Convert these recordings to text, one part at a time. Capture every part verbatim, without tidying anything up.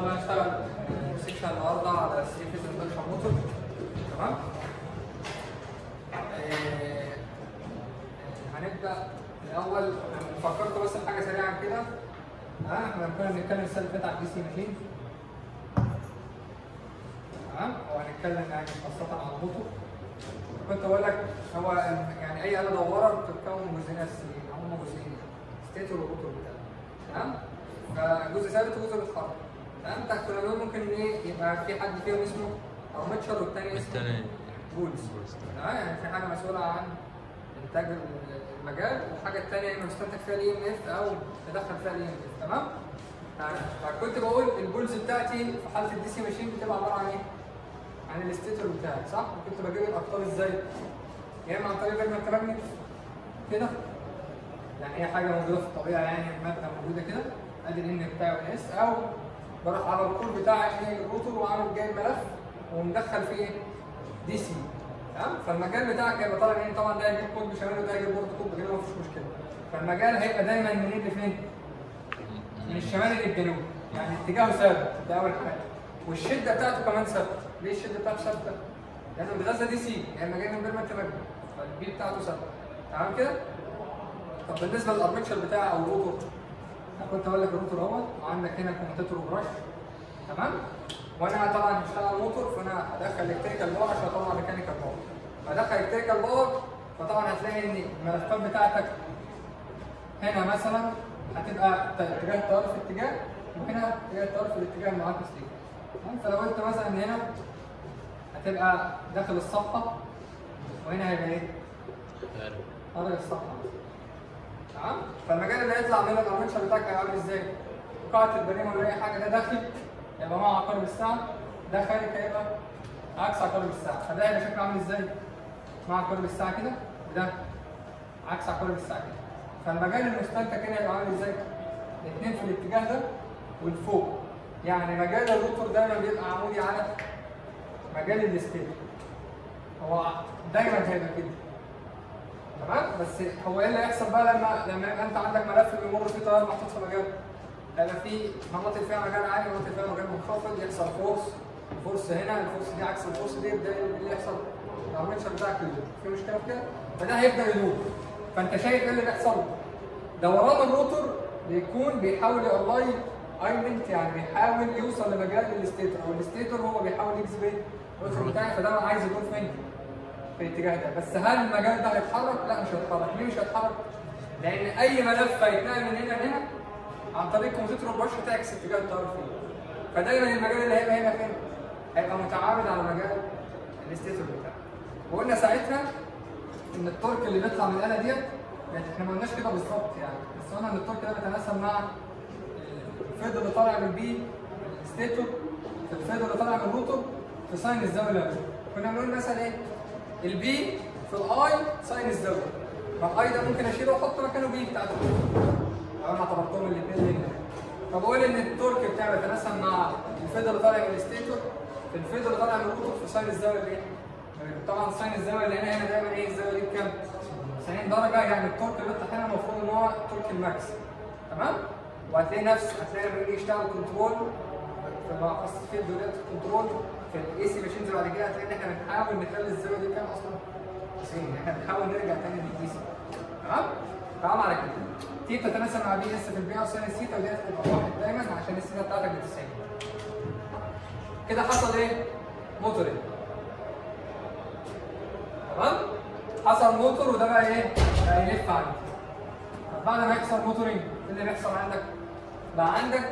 الله هنشتغل سيكشن النهارده على ثري فيز اندكشن موتور. تمام؟ آه هنبدا الاول فكرت بس بحاجه سريعه كده. ها احنا كنا بنتكلم السنه اللي فاتت على الدي سي ماشين. تمام؟ وهنتكلم يعني خاصه على الموتور. كنت بقول لك هو يعني اي آلة دواره بتتكون من جزئين اساسيين، هم جزئين ستيتور والروتور بتاعها. تمام؟ فجزء ثابت وجزء بيتحرك. تمام؟ تحت العنوان ممكن ايه يبقى في حد فيهم اسمه ارمتشر والثاني اسمه بولز. تمام؟ يعني في حاجه مسؤوله عن انتاج المجال والحاجه الثانيه انه يستنتج فيها الاي ام اف او يدخل فيها الاي ام اف. تمام؟ فكنت بقول البولز بتاعتي في حاله الدي سي ماشين بتبقى عباره عن ايه؟ عن الستيتور بتاعي، صح؟ وكنت بجيب الاقطاب ازاي؟ يا اما عن طريق الماجنت كده، يعني هي حاجه موجوده في الطبيعه، يعني ماده موجوده كده، ادي الان بتاعي والاس، او بروح على الكور بتاعي ايه الروتور وعامل جاي ملف ومدخل فيه ايه؟ دي سي. تمام؟ فالمجال بتاعك هيبقى طالع منين؟ طبعا ده هيجيب كود بشمال وده هيجيب برضه كود كده مفيش مشكله. فالمجال هيبقى دايما منين لفين؟ من الشمال للجنوب، يعني اتجاهه ثابت، ده اول حاجه. والشده بتاعته كمان ثابته. ليه الشده بتاعته ثابته؟ لانه بيتغذى دي سي، يعني مجال من غير ما انت مجنون، فالبي بتاعته ثابته. تمام كده؟ طب بالنسبه للارمتشر بتاعي او الروتور، انا كنت اقول لك الروتور اهوت وعندك هنا كوميتاتور وبرش. تمام؟ وانا طبعا هشتغل موتور فانا هدخل الكتريكال باور عشان اطلع ميكانيكال باور. هدخل الكتريكال باور فطبعا هتلاقي ان الملفات بتاعتك هنا مثلا هتبقى اتجاه التيار في اتجاه، وهنا اتجاه التيار في الاتجاه المعاكس ليه. تمام؟ فلو قلت مثلا ان هنا هتبقى داخل الصفحه وهنا هيبقى ايه؟ خارج الصفحه. تمام؟ فالمجال اللي هيطلع من الارمتشر بتاعك هيبقى عامل ازاي؟ قاعده البريمه ولا اي حاجه، ده داخل يبقى مع عقارب الساعه، ده خارج هيبقى عكس عقارب الساعه، فده هيبقى شكله عامل ازاي؟ مع عقارب الساعه كده، وده عكس عقارب الساعه كده. فالمجال المستنتج هنا هيبقى عامل ازاي؟ الاثنين في الاتجاه ده والفوق. يعني مجال الروتور دايما بيبقى عمودي على مجال الستيتور. هو دايما هيبقى كده. تمام؟ بس هو ايه اللي هيحصل بقى لما لما يبقى انت عندك ملف بيمر فيه تيار محطوط في مجال؟ هيبقى في مناطق فيها مجال عالي ومناطق فيها مجال منخفض، يحصل فورس، الفورس هنا، الفورس دي عكس الفورس دي، يبدا اللي يحصل الارمتشر بتاعك يدور. في مشكله في كده؟ فده هيبدا يدور. فانت شايف ايه اللي بيحصل؟ دوران الروتور بيكون بيحاول يقلاي ايلنت، يعني بيحاول يوصل لمجال الستيتور، او الستيتور هو بيحاول يجذب ايه؟ الروتور بتاعي، فده عايز يدور فين؟ في الاتجاه ده. بس هل المجال ده هيتحرك؟ لا مش هيتحرك. ليه مش هيتحرك؟ لان اي ملف هيتنقل من هنا لهنا عن طريق كمبيوتر البرش هتعكس اتجاه التيار فيه. فدايما المجال اللي هيبقى هنا فين؟ هيبقى متعامد على مجال الستيتور بتاعه. وقلنا ساعتها ان التورك اللي بيطلع من الاله ديت، يعني احنا ما قلناش كده بالظبط يعني، بس قلنا ان التورك ده بيتناسب مع الفيض اللي طالع من البي الستيتور في الفيض اللي طالع من الروتور في ساين الزاويه اللي كنا بنقول مثلا ايه؟ البي في الاي ساين الزاويه. فالاي ده ممكن اشيله واحط مكانه بي بتاعت الروتور. لو انا اعتبرتهم الاثنين هنا. فبقول ان التورك بتاعي بيتناسب مع الفيض اللي طالع من الستيتور في الفيض اللي طالع من الروتور في ساين الزاويه اللي ايه؟ طبعا ساين الزاويه اللي هنا هنا دايما ايه الزاويه دي بكام؟ تسعين درجه، يعني التورك اللي بيطلع هنا المفروض ان هو تورك الماكس. تمام؟ وهتلاقي نفس هتلاقي لما يجي يشتغل كنترول في خاصه في دوريات الكنترول في الاي سي ماشينز بعد كده هتلاقي ان احنا بنحاول نخلي الزاويه دي كام اصلا؟ تسعين، احنا بنحاول نرجع تاني للدي سي. تمام؟ فعم على كده. تي بتتناسب مع بي اس في البي او ساين الثيتا، ودي هتبقى واحد دايما عشان الثيتا بتاعتك ب تسعين. كده حصل ايه؟ موتورنج. تمام؟ حصل موتور وده بقى ايه؟ بقى يلف عندي. طب بعد ما يحصل موتورنج ايه اللي بيحصل عندك؟ بقى عندك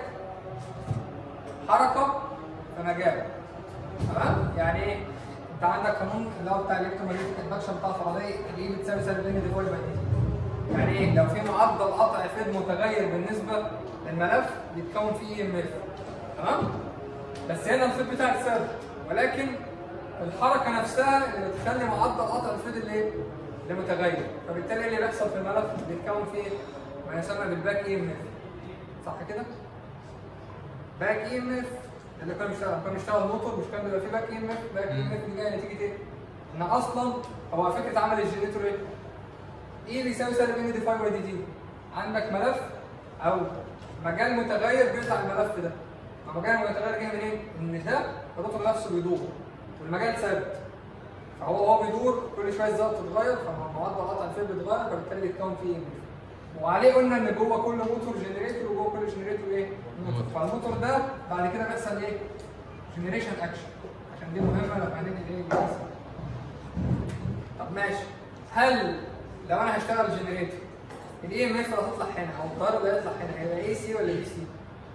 حركه في مجال. تمام؟ يعني ايه؟ انت عندك قانون اللي هو بتاع الالكترومagnetic اندكشن بتاع الفرضيه اللي هي بتساوي سالب ان دي باي باي دي. يعني ايه؟ لو في معدل قطع فيض متغير بالنسبه للملف بيتكون فيه اي ام اف. تمام؟ بس هنا الفيض بتاعك ثابت، ولكن الحركه نفسها اللي بتخلي معدل قطع الفيض اللي ايه؟ اللي متغير، فبالتالي اللي بيحصل في الملف بيتكون فيه ما يسمى بالباك اي ام اف. صح كده؟ باك اي ام اف اللي كان بيشتغل كان بيشتغل موتور، مش كان بيبقى فيه باك اي ام اف؟ باك اي ام اف دي جايه نتيجه ايه؟ ان اصلا هو فكره عمل الجنريتور ايه؟ ايه بيساوي سالب ان دي فاي باي دي تي. عندك ملف او مجال متغير بيطلع الملف ده. مجال المتغير جاي منين؟ ان ده الروتور نفسه بيدور والمجال ثابت. فهو وهو بيدور كل شويه الزاويه بتتغير، فمعدل قطع الفيل بيتغير، فبالتالي بيتكون فيه ايه؟ وعليه قلنا ان جوه كل موتور جنريتور وجوه كل جنريتور ايه؟ موتور. فالموتور ده بعد كده بيحصل ايه؟ جنريشن اكشن، عشان دي مهمه لما هننقل ايه؟ بيحصل. طب ماشي، هل لو انا هشتغل جنريتور الاي ام اف اللي هتطلع هنا او التيار اللي هيطلع هنا هيبقى اي سي ولا بي سي؟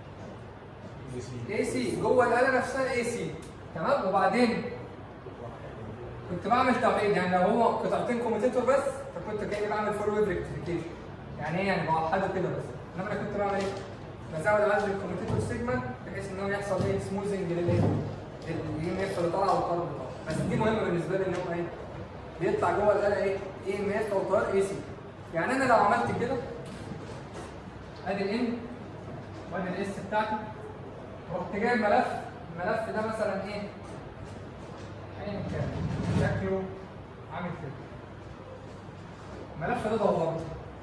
اي سي. جوه الاله نفسها اي سي، تمام. وبعدين كنت بعمل توحيد، يعني لو هو قطعتين كوميتيتور بس فكنت كاني بعمل فول ويف ريكتيفيكيشن، يعني ايه؟ يعني بوحده كده بس. انما انا كنت بعمل ايه؟ بزود عدد الكوميتيتور سيجمنت بحيث ان هو يحصل ايه؟ سموزنج للايه؟ الاي ام اف اللي طالعه والتيار اللي طالع. بس دي مهمه بالنسبه لي ان هو ايه؟ بيطلع جوه الاله ايه؟ اي ام اف او تيار اي سي. يعني انا لو عملت كده ادي الان وادي الاس بتاعتي، ورحت جايب ملف، الملف ده مثلا ايه؟ ايا كان شكله عامل كده. الملف ده دورته،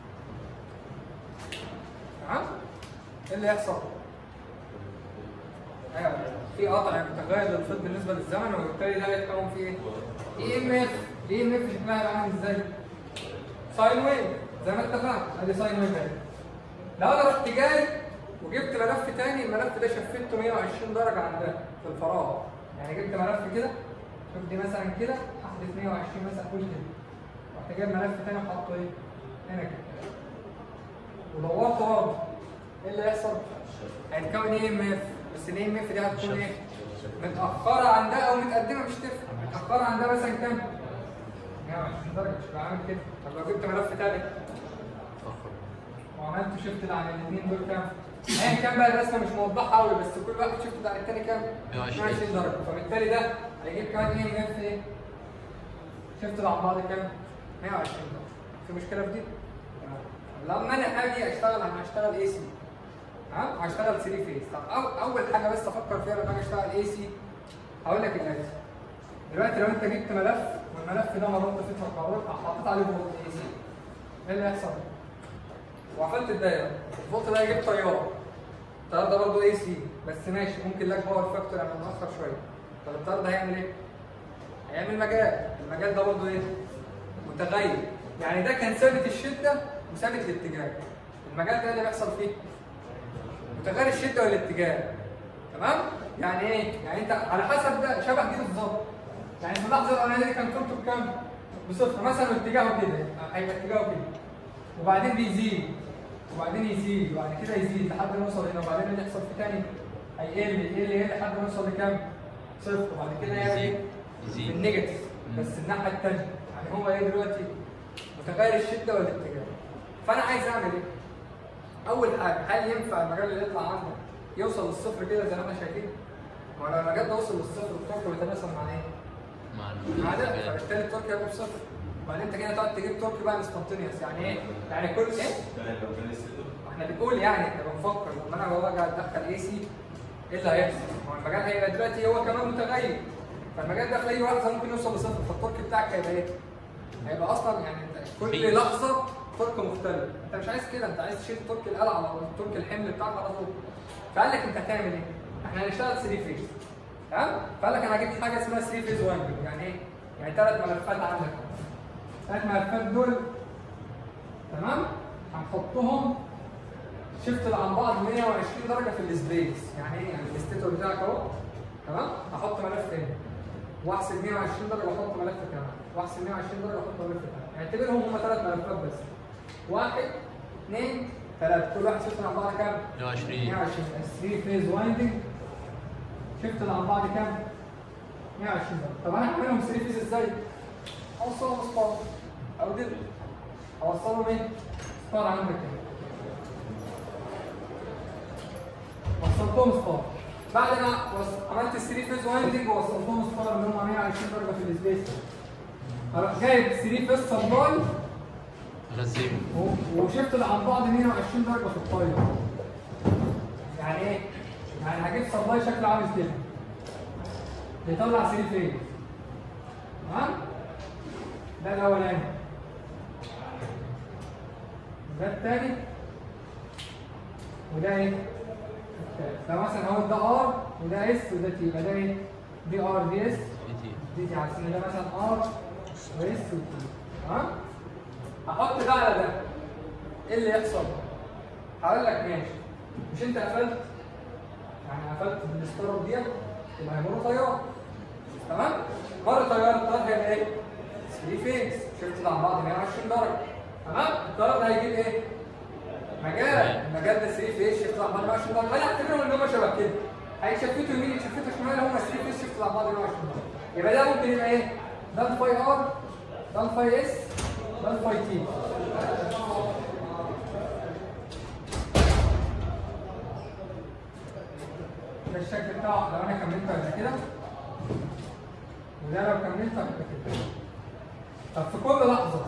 تمام؟ ايه اللي يحصل؟ ايوه في قطع متغير للخيط بالنسبه للزمن، وبالتالي ده هيتكون فيه ايه؟ اي ام اف. الاي ام اف شكلها هيبقى عامل ازاي؟ ساين ويف زي ما اتفقنا، ادي ساين ويف اهي. لو انا رحت جاي وجبت ملف تاني، الملف ده شفته مية وعشرين درجه عن ده في الفراغ، يعني جبت ملف كده، شوف دي مثلا كده، هحذف مية وعشرين مثلا، قول كده، رحت جايب ملف تاني وحطه ايه؟ هنا كده، ودورت برضه، ايه اللي هيحصل؟ هيتكون ايه ام اف، بس الاي ام اف دي هتكون ايه؟ متاخره عن ده او متقدمه، مش تفرق. متاخره عن ده مثلا كام؟ مية وعشرين درجه، مش بعمل كده. طب لو جبت ملف تاني وعملت شيفت على الاثنين دول كام؟ ايا كان بقى الرسمه مش موضحه قوي، بس كل واحد شيفت على الثاني كام؟ مية وعشرين درجه، فبالتالي ده هيجيب كمان ايه ام اف ايه؟ شيفت على بعض كام؟ مية وعشرين درجه. في مشكله في دي؟ لما انا اجي اشتغل انا هشتغل اي سي، ها؟ هشتغل ثري فيز. طب أو اول حاجه بس افكر فيها لما اجي اشتغل اي سي، هقول لك الاتي. دلوقتي لو انت جبت ملف والملف ده مربوط فيه تركبات، حطيت عليه فولت اي سي، ايه اللي هيحصل؟ وقفلت الدايره، الفولت ده هيجيب تيار، التيار ده برضه اي سي، بس ماشي ممكن لك باور فاكتور يعني متاخر شويه. طب التيار ده هيعمل ايه؟ هيعمل مجال، المجال ده برضه ايه؟ متغير، يعني ده كان ثابت الشده وثابت الاتجاه. المجال ده اللي بيحصل فيه متغير الشده والاتجاه، تمام؟ يعني ايه؟ يعني انت على حسب ده شبه دي بالظبط. يعني في اللحظه الاولانيه دي كان قيمته بكام؟ بصفر مثلا، واتجاهه كده، هيبقى اتجاهه كده. وبعدين بيزيد، وبعدين يزيد، وبعد كده يزيد لحد ما يوصل هنا، وبعدين اللي يحصل في تاني هيقل يقل يقل لحد ما يوصل لكام؟ صفر، وبعد كده يعمل يزيد بالنيجاتيف بس الناحيه الثانيه. يعني هو ايه دلوقتي؟ متغير الشده والاتجاه. فانا عايز اعمل ايه؟ اول حاجه، هل ينفع المجال اللي يطلع عندك يوصل للصفر كده زي ما احنا شايفين؟ ما لو المجال ده وصل للصفر التورك بيتناسب مع ايه؟ مع ده، فبالتالي التورك هيبقى بصفر. وبعدين انت كده تقعد تجيب تورك بقى انستنتينيوس، يعني ايه؟ يعني كل ايه؟ احنا بنقول يعني احنا بنفكر لما انا بقى قاعد ادخل اي سي ايه اللي هيحصل؟ هو المجال هيبقى دلوقتي هو كمان متغير، فالمجال ده في اي لحظه ممكن يوصل لصفر، فالتورك بتاعك هيبقى ايه؟ هيبقى اصلا يعني انت كل لحظه تورك مختلف، انت مش عايز كده، انت عايز تشيل تورك القلعه على طول، تورك الحمل بتاعك على طول. فقال لك انت هتعمل ايه؟ احنا هنشتغل ثري فيز، تمام؟ فقال لك انا هجيب حاجه اسمها ثري فيز وايندنج، يعني ايه؟ يعني ثلاث ملفات عندك، ثلاث ملفات دول، تمام؟ هنحطهم شيفت عن بعض مية وعشرين درجه في السبيس، يعني ايه؟ يعني الاستيتور بتاعك اهو، تمام؟ هحط ملف تاني واحسب مية وعشرين درجه واحط ملف كمان، واحسب مية وعشرين درجه واحط ملف كمان، اعتبرهم هم ثلاث ملفات بس. واحد، اثنين، ثلاثه، كل واحد شيفت عن بعض كام؟ مية وعشرين. مية وعشرين، ثري فيز وايندنج شيفت عن بعض كام؟ مية وعشرين درجه. طب انا هعملهم ثري فيز ازاي؟ اوصلهم ستار او دل، اوصلهم ايه؟ ستار عندك كده، وصلتهم ستار. بعد ما عملت الثري فيز وايندنج ووصلتهم ستار اللي هم مية وعشرين درجه في السبيس، هروح جايب ثري فيز سبلاي غزيم وشفت عن بعض مية وعشرين درجه في الطاير. يعني ايه؟ يعني هجيب سبلاي شكله عامل كده بيطلع ثري فيز، تمام؟ ده الاولاني، ده الثاني، وده ايه؟ لو مثلا هو ده ار وده اس وده تي يبقى ده ايه؟ دي ار دي اس دي تي. دي تي على ان ده مثلا ار واس وتي. تمام؟ هحط ده على ده ايه اللي يحصل؟ هقول لك ماشي مش انت قفلت؟ يعني قفلت بالستار ديت يبقى هيمر تيار. تمام؟ مر تيار التيار هيبقى ايه؟ ثري فيز شفت على بعض مية وعشرين درجه. تمام؟ التيار ده هيجيب ايه؟ مجال، المجال ده ثري فيز شفت على بعض مية وعشرين درجه. انا اعتبرهم ان هم شبه كده. هيتشفتوا يمين يتشفتوا شمال هم ثري فيز شفت على بعض مية وعشرين درجه. يبقى ده ممكن يبقى ايه؟ ده الفاي ار، ده الفاي اس، ده الفاي تي. ده الشكل بتاعه لو انا كملته قبل كده، وده لو كملته هيبقى كده. طب في كل لحظه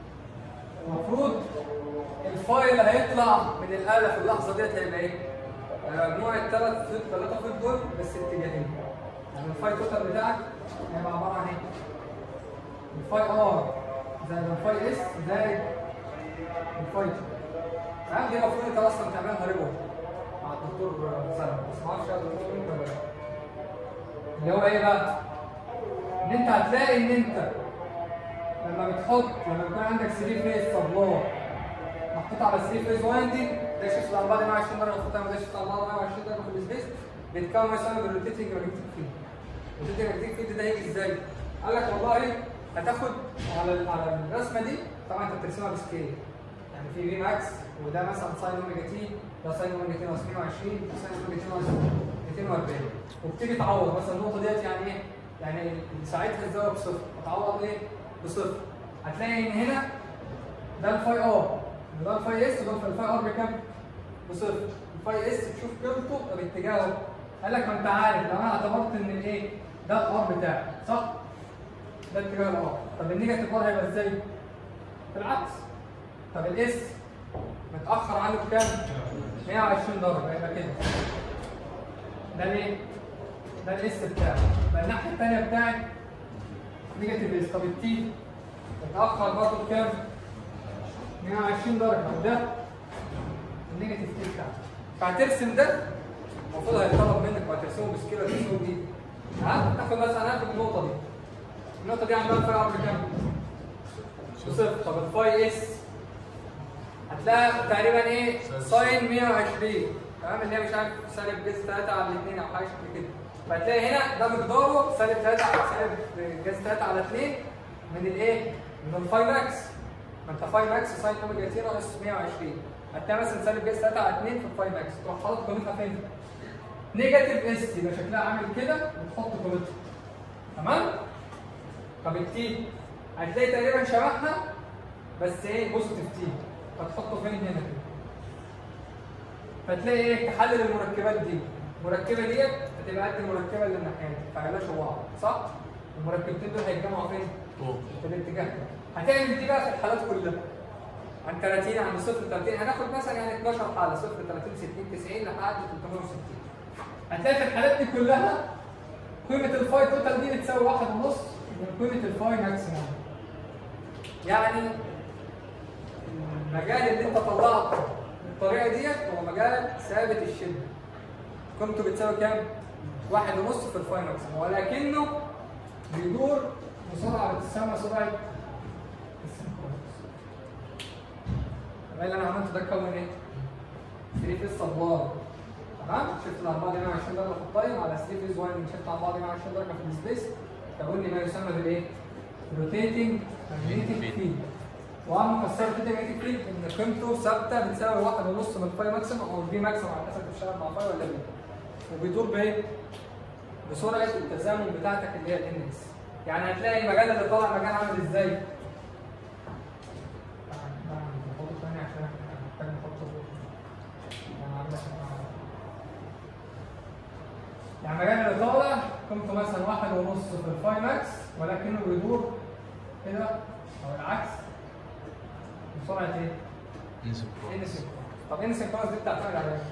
المفروض الفاي اللي هيطلع من الاله في اللحظه ديت هيبقى ايه؟ مجموعه ثلاث فيض ثلاثه فيض دول بس اتجاهين. يعني الفاي توتال بتاعك هيبقى عباره عن ايه؟ الفاي ار زائد الفاي اس زائد الفاي تي. تمام؟ دي المفروض انت اصلا تعملها ريبورت مع الدكتور سلمى، بس ما اعرفش الدكتور مين ولا لا. اللي هو ايه بقى؟ ان انت هتلاقي ان انت لما بتحط لما يكون عندك ثري فيز سبلاي محطوط على ثري فيز وايندنج ده شيفت على بعض مية وعشرين درجه محطوط على ده شيفت على بعض مية وعشرين درجه في السبيس بيتكون ما يسمى بالروتيتنج ماجنتيك فيلد. الروتيتنج ماجنتيك فيلد ده هيجي ازاي؟ قال لك والله هتاخد على على الرسمه دي طبعا انت بترسمها بسكيل. يعني في في ماكس وده مثلا ساين اوميجا تي، ده ساين اوميجا تي ناقص مية وعشرين، ده ساين اوميجا تي ناقص ميتين وأربعين. وبتيجي تعوض مثلا النقطه ديت يعني ايه؟ يعني ساعتها الزاويه بصفر، هتعوض ايه؟ بصفر. هتلاقي ان هنا ده الفاي ار وده الفاي اس وده الفاي ار بكام؟ بصفر. الفاي اس تشوف قيمته باتجاهه. قال لك ما انت عارف لو انا اعتبرت ان الايه؟ ده الار بتاعي صح؟ ده اتجاه الار. طب النيجاتيف ار هيبقى ازاي؟ بالعكس. طب الاس متاخر عنه بكام؟ مية وعشرين درجه يبقى كده. ده ليه؟ ده الاس بتاعي. يبقى الناحيه الثانيه بتاعت نيجاتيف اس. طب التي متاخر برضه بكام؟ مية وعشرين درجه. وده النيجاتيف تي بتاعك. فهترسم ده المفروض هيطلب منك وهترسمه بسكيل وهترسمه بايدك. ها؟ تاخد مثلا هناخد النقطه دي. النقطه دي عندها الفاي ار بكام؟ بصفر. طب الفاي اس هتلاقي تقريبا ايه؟ ساين مية وعشرين. تمام؟ اللي هي مش عارف سالب جذر ثلاثة على اثنين او حاجه شكل كده. فهتلاقي هنا ده مقداره سالب ثلاثة على سالب جذر ثلاثة على اثنين من الايه؟ من الفاي ماكس. ما انت فاي ماكس ساين اوميجا تي ناقص مية وعشرين. هتلاقي مثلا سالب جذر ثلاثة على اثنين في الفاي ماكس. تروح حاطط قيمتها فين؟ نيجاتيف اس يبقى شكلها عامل كده وتحط قيمتها. تمام؟ طب التي هتلاقي تقريبا شبهها بس ايه؟ بوزيتيف تي. هتحطه فين؟ هنا كده. فتلاقي ايه؟ تحلل المركبات دي. المركبه ديت هتبقى قد المركبه اللي الناحيه دي، فهيبقى بعض، صح؟ المركبتين دول هيتجمعوا فين؟ فوق. في الاتجاه ده. هتعمل دي بقى في الحالات كلها. عن ثلاثين عن صفر ل ثلاثين هناخد مثلا يعني اتناشر حاله صفر ثلاثين ستين تسعين لحد ثلاثمية وستين. هتلاقي في الحالات دي كلها قيمه الفاي توتال دي بتساوي واحد ونص من قيمه الفاي ماكسيموم. يعني المجال اللي انت طلعته بالطريقه ديت هو مجال ثابت الشده. قيمته بتساوي كام؟ واحد ونص في الفاي ماكسيموم، ولكنه بيدور بسرعه بتسمى سرعه السينكرونس. اللي انا عملته ده كون ايه؟ ثري فيز سبلاي. تمام؟ شفت على بعض مية وعشرين درجه في التايم على ثري فيز واحد شفت على بعض مية وعشرين درجه في السبيس. كون لي ما يسمى بالايه؟ روتيتنج ماجنتيك فيلد. واهم مكسر روتيتنج ماجنتيك فيلد ان قيمته ثابته بتساوي واحد ونص من الفاي ماكسيموم او البي ماكسيموم على حسب بتشتغل مع فاي ولا بي. وبيدور بايه؟ بسرعه التزامن بتاعتك اللي هي الان اس. يعني هتلاقي المجال اللي طالع مجال عامل ازاي؟ يعني المجال اللي طالع قيمته مثلا واحد ونص في الفاي ماكس ولكنه بيدور كده او العكس بسرعه ايه؟ ان سينكرونس. طب ان سينكرونس دي بتعتمد على ايه؟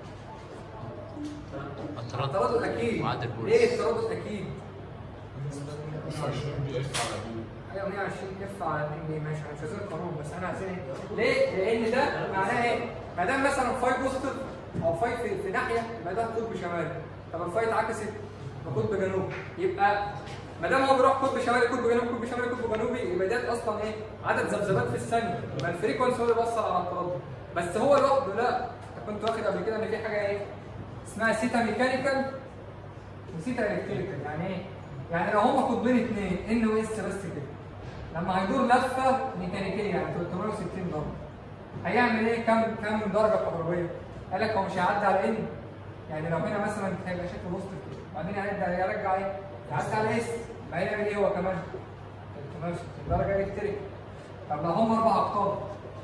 التردد اكيد. ليه التردد اكيد؟ مية وعشرين بي اف على بي. ايوه مية وعشرين اف على اتنين بي. ماشي انا مش عايزين القانون بس انا عايزين ايه؟ ليه؟ لان ده معناه ايه؟ ما دام مثلا فاي بوزيتيف او فاي في, في ناحيه يبقى ده قطب شمالي. طب الفاي اتعكست بقطب جنوبي، يبقى ما دام هو بيروح قطب شمالي قطب جنوبي قطب شمالي قطب جنوبي، يبقى ده اصلا ايه؟ عدد ذبذبات في الثانيه، يبقى الفريكونسي هو اللي بيأثر على التردد. بس هو لوحده لا، انت كنت واخد قبل كده ان في حاجه ايه؟ اسمها سيتا ميكانيكال وسيتا الكتريكال. يعني ايه؟ يعني لو هما قطبين اثنين ان واس بس كده، لما هيدور لفه ميكانيكيه يعني ثلاثمية وستين درجه، هيعمل ايه؟ كم كم درجه كهربائيه؟ قال لك هو مش هيعدي على ان، يعني لو هنا مثلا هيبقى شكل بوزيتيف كده، بعدين هيرجع يرجع ايه؟ يعدي على اس، يبقى هيعمل ايه هو كمان؟ ثلاثمية وستين درجه الكتريك. طب لو هم اربع اقطاب،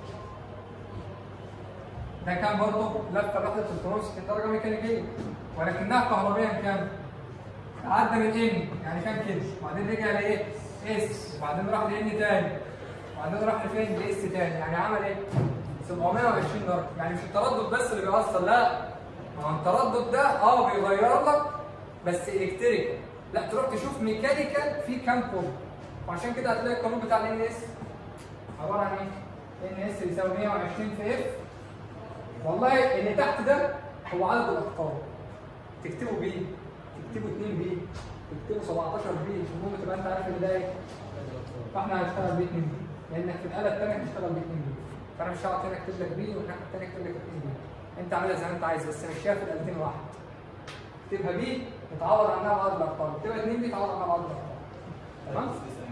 ده كان برضه لفه واحده ثلاثمية وستين درجه ميكانيكيه، ولكنها كهربائيا كام؟ عدى من ان، يعني كان كده، وبعدين رجع لايه؟ اس، وبعدين راح لان تاني، وبعدين راح لفين؟ لاس تاني، يعني عمل ايه؟ سبعمية وعشرين درجه. يعني مش التردد بس اللي بيأثر، لا، ما هو التردد ده اه بيغير لك بس الكتريكال، لا تروح تشوف ميكانيكال في كام قطب. وعشان كده هتلاقي القانون بتاع الان اس عباره عن ايه؟ ان اس يساوي مية وعشرين في اف. والله اللي تحت ده هو عدد الاقطاب، تكتبه بي، تكتبه اتنين بي، تكتبه سبعتاشر بي، المهم تبقى انت عارف ان ده ايه؟ فاحنا هنشتغل بي اتنين بي، لانك في الاله الثانيه هتشتغل بي اتنين بي، فانا مش هقعد هنا اكتب لك بي والناحيه الثانيه اكتب لك اتنين بي. انت عاملها زي ما انت عايز، بس مشيها في الالتين واحد. اكتبها بي تتعوض عنها بعض الارقام، اكتبها اتنين بي تعوض عنها بعض الارقام. تمام؟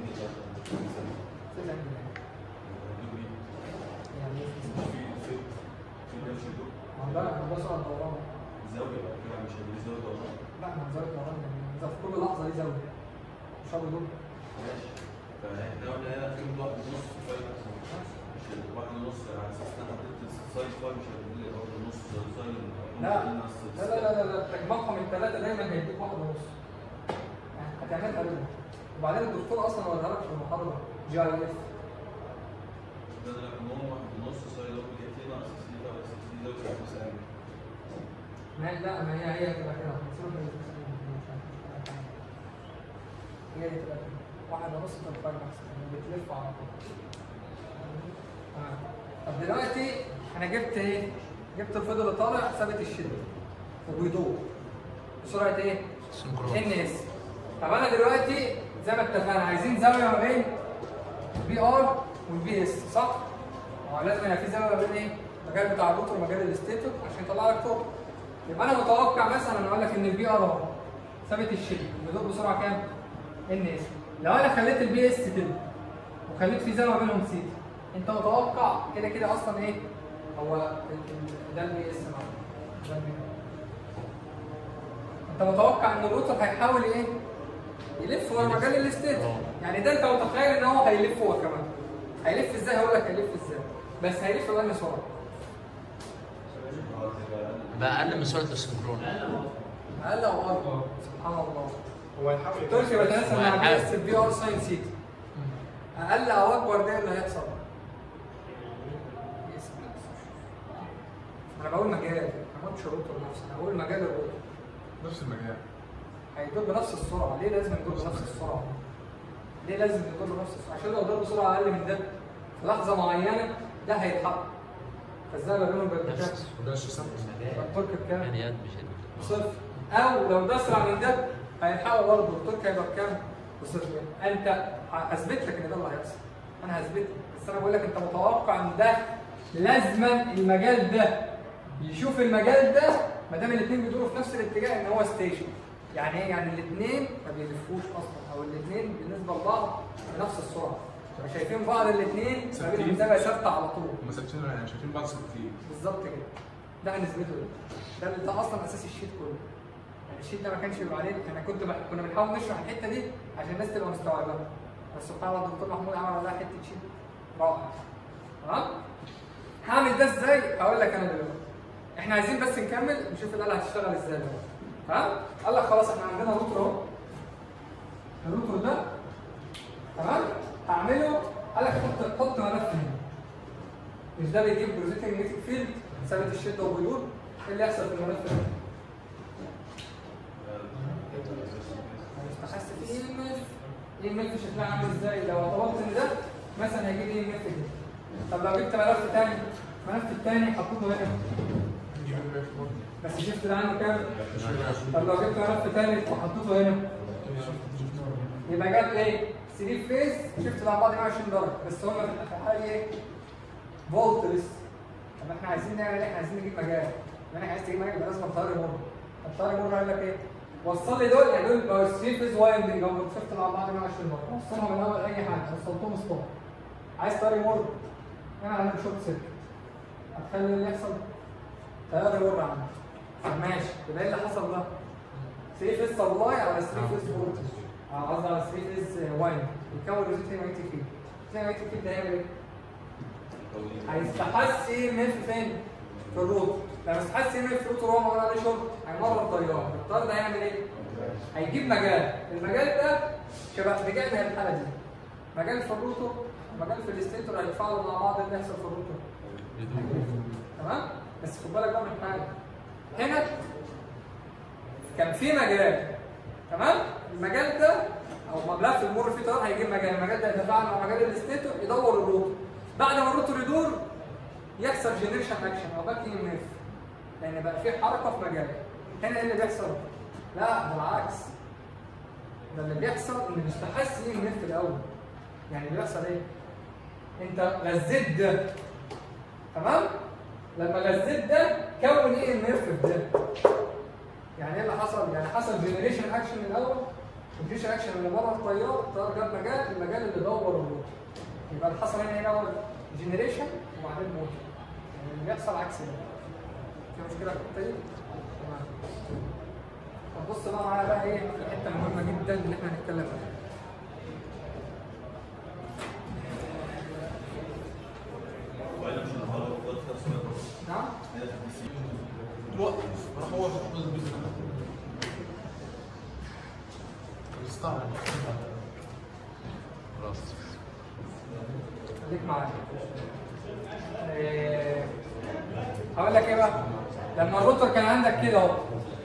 ده ده سؤال دوران. زاوية بقى كده مش هيبقى زاوية دوران. لا ما زاوية دوران، ده في كل لحظة دي زاوية. مش هقول دول. ماشي. فاحنا قلنا هنا قيمة واحد ونص فاي مش واحد ونص على اساس ان انا حطيت السايد فاي مش هيقول لي واحد ونص سايد. لا لا لا لا لا تجمعهم الثلاثة دايما هيديك واحد ونص. يعني هتعملها ليه؟ وبعدين الدكتور اصلا وريها لك في المحاضرة جي اي اف. ده انا رقمهم واحد ونص سايد اوبجيكتين ناقص سي ده بس سي ده وتسعة وتسعين. ما لا ما هي هي هتبقى كده، هي هتبقى كده واحد ونص في الفرق بتلف على طول. آه. طب دلوقتي انا جبت ايه؟ جبت الفيض اللي طالع ثابت الشده وبيدور بسرعه ايه؟ سنكرون ان اس. طب انا دلوقتي زي ما اتفقنا عايزين زاويه ما بين بي ار والبي اس، صح؟ هو لازم يبقى في زاويه ما بين ايه؟ المجال بتاع الروتور ومجال الاستيتور عشان يطلع لك طول. يبقى انا متوقع مثلا اقول لك ان البي ار اهو ثابت الشده بيدور بسرعه كام؟ ان اس. لو انا خليت البي اس كده وخليت في زاويه بينهم سيتا، انت متوقع كده كده اصلا ايه؟ هو ده البي اس ده البي. انت متوقع ان الروتور هيحاول ايه؟ يلف ورا مجال الاستيتور. يعني ده انت متخيل ان هو هيلف هو كمان. هيلف ازاي؟ هقول لك هيلف ازاي. بس هيلف بأقل سرعه. بأقل من سرعة السنكرون. اقل او اكبر سبحان الله. هو هيحاول تركي بيتناسب مع بي اس البي ار ساين سيتا. اقل او اكبر ده اللي هيحصل. انا بقول مجال، ما قلتش روتور نفسه، انا بقول مجال الروتور. نفس المجال. هيدور بنفس السرعه، ليه لازم يدور بنفس السرعه؟ ليه لازم يدور بنفس السرعه؟ عشان لو دور بسرعه اقل من ده في لحظه معينه ده هيتحقق. فازاي ما بينهم بيبقى كام؟ وده شو ثابت. الترك بكام؟ يعني مش بصفر. او لو ده اسرع من ده هيتحقق برضه، الترك هيبقى بكام؟ بصفر. انت هثبت لك ان ده اللي هيحصل. انا هثبت لك، بس انا بقول لك انت متوقع ان ده لازما المجال ده يشوف المجال ده ما دام الاثنين بيدوروا في نفس الاتجاه ان هو ستيشن. يعني ايه؟ يعني الاثنين ما بيلفوش اصلا، او الاثنين بالنسبه لبعض بنفس السرعه. شايفين بعض الاثنين ما بينهم زاويه ثابته على طول. هم ثابتين يعني شايفين بعض ثابتين. بالظبط كده. ده هنثبته ده. ده ده اصلا اساس الشيت كله. يعني الشيت ده ما كانش بيبقى عليه، انا كنت بح... كنا بنحاول نشرح الحته دي عشان الناس تبقى مستوعباها. بس سبحان الله الدكتور محمود عمل عليها حته شيت رائع. تمام؟ هعمل ده ازاي؟ هقول لك انا دلوقتي. احنا عايزين بس نكمل نشوف الاله هتشتغل ازاي دلوقتي. تمام؟ قال لك خلاص احنا عندنا روتور اهو. الروتور ده تمام؟ هعمله قال لك حط حط ملف هنا. مش ده بيجيب بروزيتنج ماجنتيك فيلد ثابت الشده وبيدور؟ ايه اللي يحصل في الملف ده؟ هنستحس في ايه ام اف. ايه ام اف شكلها عامل ازاي؟ لو اعتبرت ان ده مثلا هيجيب ايه ام اف كده. طب لو جبت ملف ثاني، الملف الثاني حطيته هنا. يجيب ام اف برضه. بس شفت ده عنده كام؟ طب لو جبت ملف ثالث وحطيته هنا يبقى جاب ايه؟ ثري فيز شفت مع بعض مية وعشرين درجه بس هم في الحاله ايه؟ فولت لسه. طب احنا عايزين نعمل ايه؟ احنا عايزين نجيب مجال. انا عايز تجيب مجال يبقى لازم التيار يمر. التيار يمر قال لك ايه؟ وصل لي دول يعني دول بقوا ثري فيز وايندنج هم شفت مع بعض مية وعشرين درجه وصلهم من اول اي حاجه وصلتهم ستوب. عايز تيار يمر انا عندي شورت سيركت. هتخلي اللي يحصل تيار يمر عندي. طب ماشي يبقى ايه اللي حصل ده؟ ثري فيز سبلاي على ثري فيز فولتج. قصدي على ثري فيز وايند يتكون ريزيستنج ماجنتيك فيلد. الريزيستنج ماجنتيك فيلد ده هيعمل ايه؟ هيستحث ايه ام اف فين؟ في الروتور. لما يستحث ام اف في الروتور وهو معمول عليه شورت هيمرر التيار. التيار ده هيعمل ايه؟ هيجيب مجال. المجال ده شبه رجعنا للحاله دي. مجال في الروتور ومجال في الاستيتور هيتفاعلوا مع بعض اللي يحصل في الروتور. تمام؟ بس خد بالك بقى من حاجه. هنا كان في مجال تمام؟ المجال ده او ملف المر فيه تيار هيجيب مجال، المجال ده يتفاعل مع مجال الاستيتور يدور الروتور. بعد ما الروتور يدور يحصل جنريشن اكشن او باك ام اف لان بقى في حركه في مجال. هنا ايه اللي بيحصل؟ لا بالعكس ده اللي بيحصل ان بيستحث ايه ام اف الاول. يعني اللي بيحصل ايه؟ انت غذيت ده تمام؟ لما غذيت ده كون ايه ام اف في ده. يعني ايه اللي حصل؟ يعني حصل جنريشن اكشن الاول جنريشن اكشن اللي بره التيار التيار جاب مجال المجال اللي دور الروتور. يبقى اللي حصل هنا ايه الاول؟ جنريشن وبعدين موتور. يعني اللي بيحصل عكس ده. في مشكله في الحته دي؟ تمام. طب بص بقى معايا بقى ايه في الحته المهمه جدا اللي احنا هنتكلم عنها. نعم؟ الوقت راح هو يستعمل خلاص خليك معايا. إيه... هقول لك ايه بقى؟ لما الروتور كان عندك كده اهو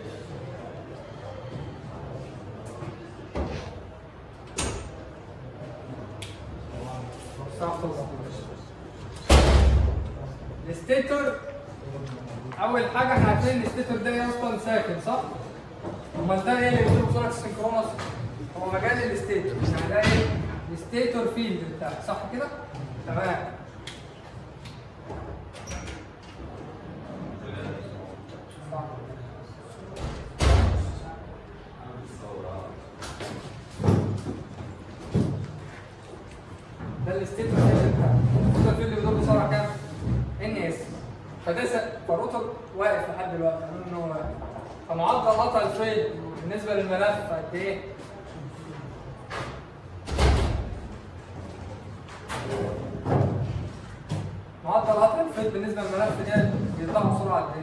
الستيتور اول حاجه احنا عارفين الستيتور ده اصلا ساكن صح؟ امال ده ايه اللي بيدور بسرعه السنكرونس؟ هو مجال الستيتور يعني ده ايه؟ الستيتور فيلد بتاعك صح كده؟ تمام. ده الستيتور فيلد بتاعك. الستيتور فيلد بيدور بسرعه كام؟ ان اس. فده فالروتور واقف لحد دلوقتي انه واقف. فمعدل قطع الفيلد بالنسبه للملف قد ايه؟ معدل قطع الفيلد بالنسبه للملف ده بيطلع بسرعه قد ايه؟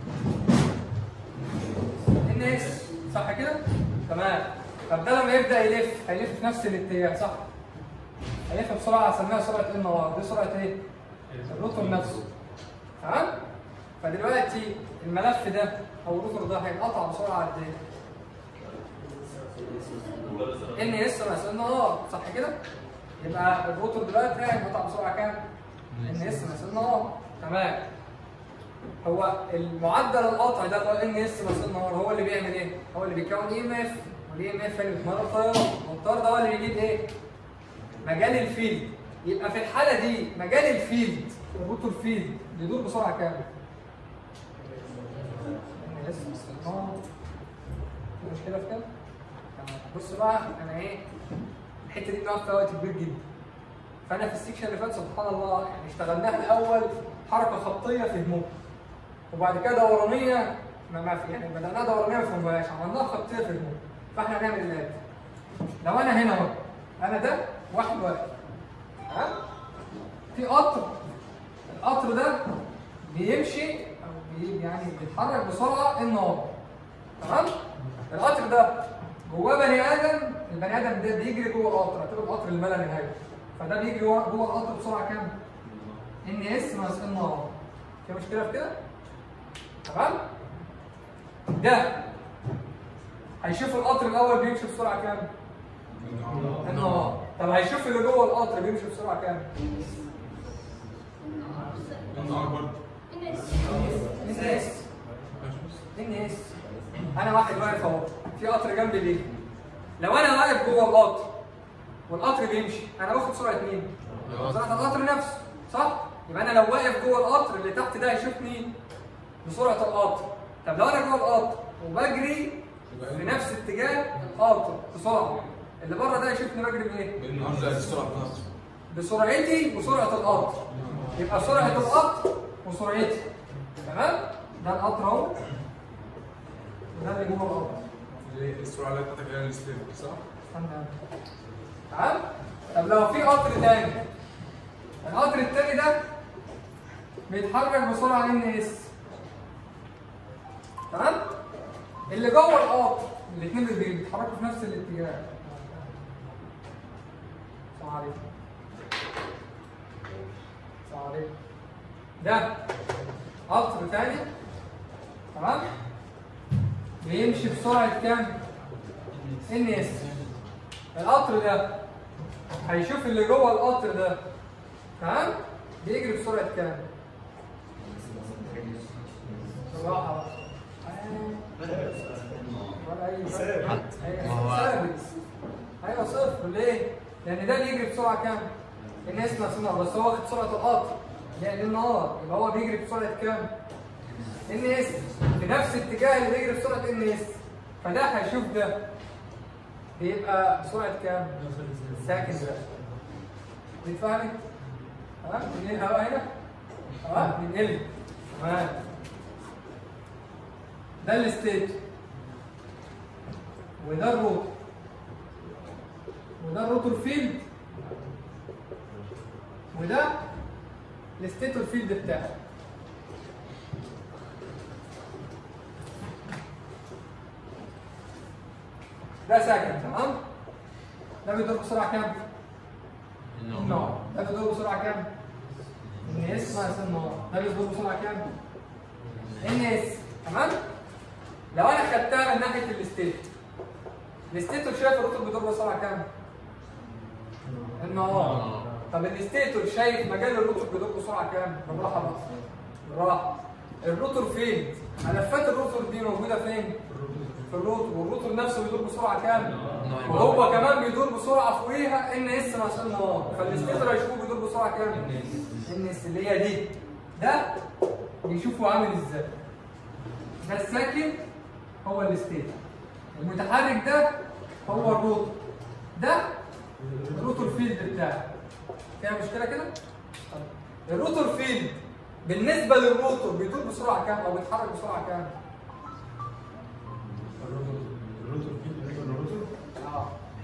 ان اس صح كده؟ تمام. طب ده لما يبدا يلف هيلف في نفس الاتجاه صح؟ هيلف بسرعه هسميها سرعه ان ار. دي سرعه ايه؟ الروتور نفسه. تمام؟ فدلوقتي الملف ده او الروتور ده هينقطع بسرعه قد ايه؟ ان اس ناقص ان ار صح كده؟ يبقى الروتور دلوقتي هينقطع بسرعه كام؟ ان اس ناقص ان ار. تمام. هو المعدل القطع ده اللي هو ان اس ناقص ان ار هو اللي بيعمل ايه؟ هو اللي بيكون اي ام اف والاي ام اف اللي بتمرر التيار والتيار ده هو اللي بيجيب ايه؟ مجال الفيلد. يبقى في الحاله دي مجال الفيلد الروتور فيلد بيدور بسرعه كام؟ ان اس ناقص ان ار. في مشكله في كده؟ تمام. بص بقى انا ايه؟ الحته دي بنقف فيها وقت كبير جدا. فانا في السكشن اللي فات سبحان الله يعني اشتغلناها الاول حركه خطيه فهموها. وبعد كده دورانيه ما ما في يعني بدأناها دورانيه ما فهمناهاش، عملناها خطيه فهموها. فاحنا هنعمل ايه؟ لو انا هنا اهو انا ده واحد واحد ها؟ في قطر القطر ده بيمشي او بي يعني بيتحرك بسرعه ان ار تمام؟ القطر ده جواه بني ادم، البني ادم ده بيجري جوه القطر، اعتبر القطر اللي ما لا نهايه. فده بيجري جوه القطر بسرعه كام؟ ان اس ناقص ان ار. في مشكله في كده؟ تمام؟ ده هيشوف القطر الاول بيمشي بسرعه كام؟ ان ار. طب هيشوف اللي جوه القطر بيمشي بسرعه كام؟ ان ار برضه ان اس. ان اس. انا واحد واقف اهو في قطر جنبي ليه؟ لو انا واقف جوه القطر والقطر بيمشي انا باخد سرعه مين؟ سرعه القطر نفسه صح؟ يبقى انا لو واقف جوه القطر اللي تحت ده هيشوفني بسرعه القطر. طب لو انا جوه القطر وبجري في نفس اتجاه القطر بسرعه اللي بره ده هيشوفني بجري بايه؟ بسرعتي وسرعه القطر. يبقى سرعه القطر وسرعتي تمام؟ ده القطر اهو وده اللي جوه القطر. السرعه اللي بتاعتك هي الستيب صح؟ استنى تمام؟ طب لو في قطر تاني القطر التاني ده بيتحرك بسرعه ان اس تمام؟ اللي جوه القطر الاثنين بيتحركوا في نفس الاتجاه. السلام عليكم. السلام عليكم. ده قطر تاني تمام؟ بيمشي بسرعه كام؟ ان اس. القطر ده هيشوف اللي جوه القطر ده تمام؟ بيجري بسرعه كام؟ بالراحه بقى. ولا اي فرق. ايوه صفر. ليه؟ لان ده بيجري بسرعه كام؟ ان اس ناقص نار، بس هو واخد سرعه القطر لان النهار يبقى هو بيجري بسرعه كام؟ ان اس في نفس الاتجاه اللي بيجري بسرعه ان اس. فده هيشوف ده بيبقى بسرعه كام؟ ساكن ده. دي اتفهمت؟ تمام؟ ننقل الهواء هنا؟ تمام؟ ننقل تمام. ده الستيت وده الروتور وده الروتور فيلد وده الستيتور فيلد بتاعه. ده ساكن تمام؟ ده بيدور بسرعه كام؟ النار. ده بيدور بسرعه كام؟ ان اس ناقص النار. ده بيدور بسرعه كام؟ ان اس تمام؟ لو انا خدتها من ناحيه الستيت الستيتور شايف الروتور بيدور بسرعه كام؟ النهار. طب الستيتور شايف مجال الروتور بيدور بسرعه كام؟ بالراحه بقى بالراحه. الروتور فين؟ ملفات الروتور دي موجوده فين؟ في الروتور، والروتور نفسه بيدور بسرعه كام؟ وهو كمان بيدور بسرعه فوقيها ان اس ناقص النهار. فالستيتور هيشوفه بيدور بسرعه كام؟ ان اس اللي هي دي. ده بيشوفه عامل ازاي؟ ده الساكن هو الستيتور، المتحرك ده هو الروتور، ده الروتور فيلد بتاعه. فيها مشكله كده؟ الروتور فيلد بالنسبه للروتور بيدور بسرعه كام او بيتحرك بسرعه كام؟ الروتور فيلد بالنسبه للروتور؟ اه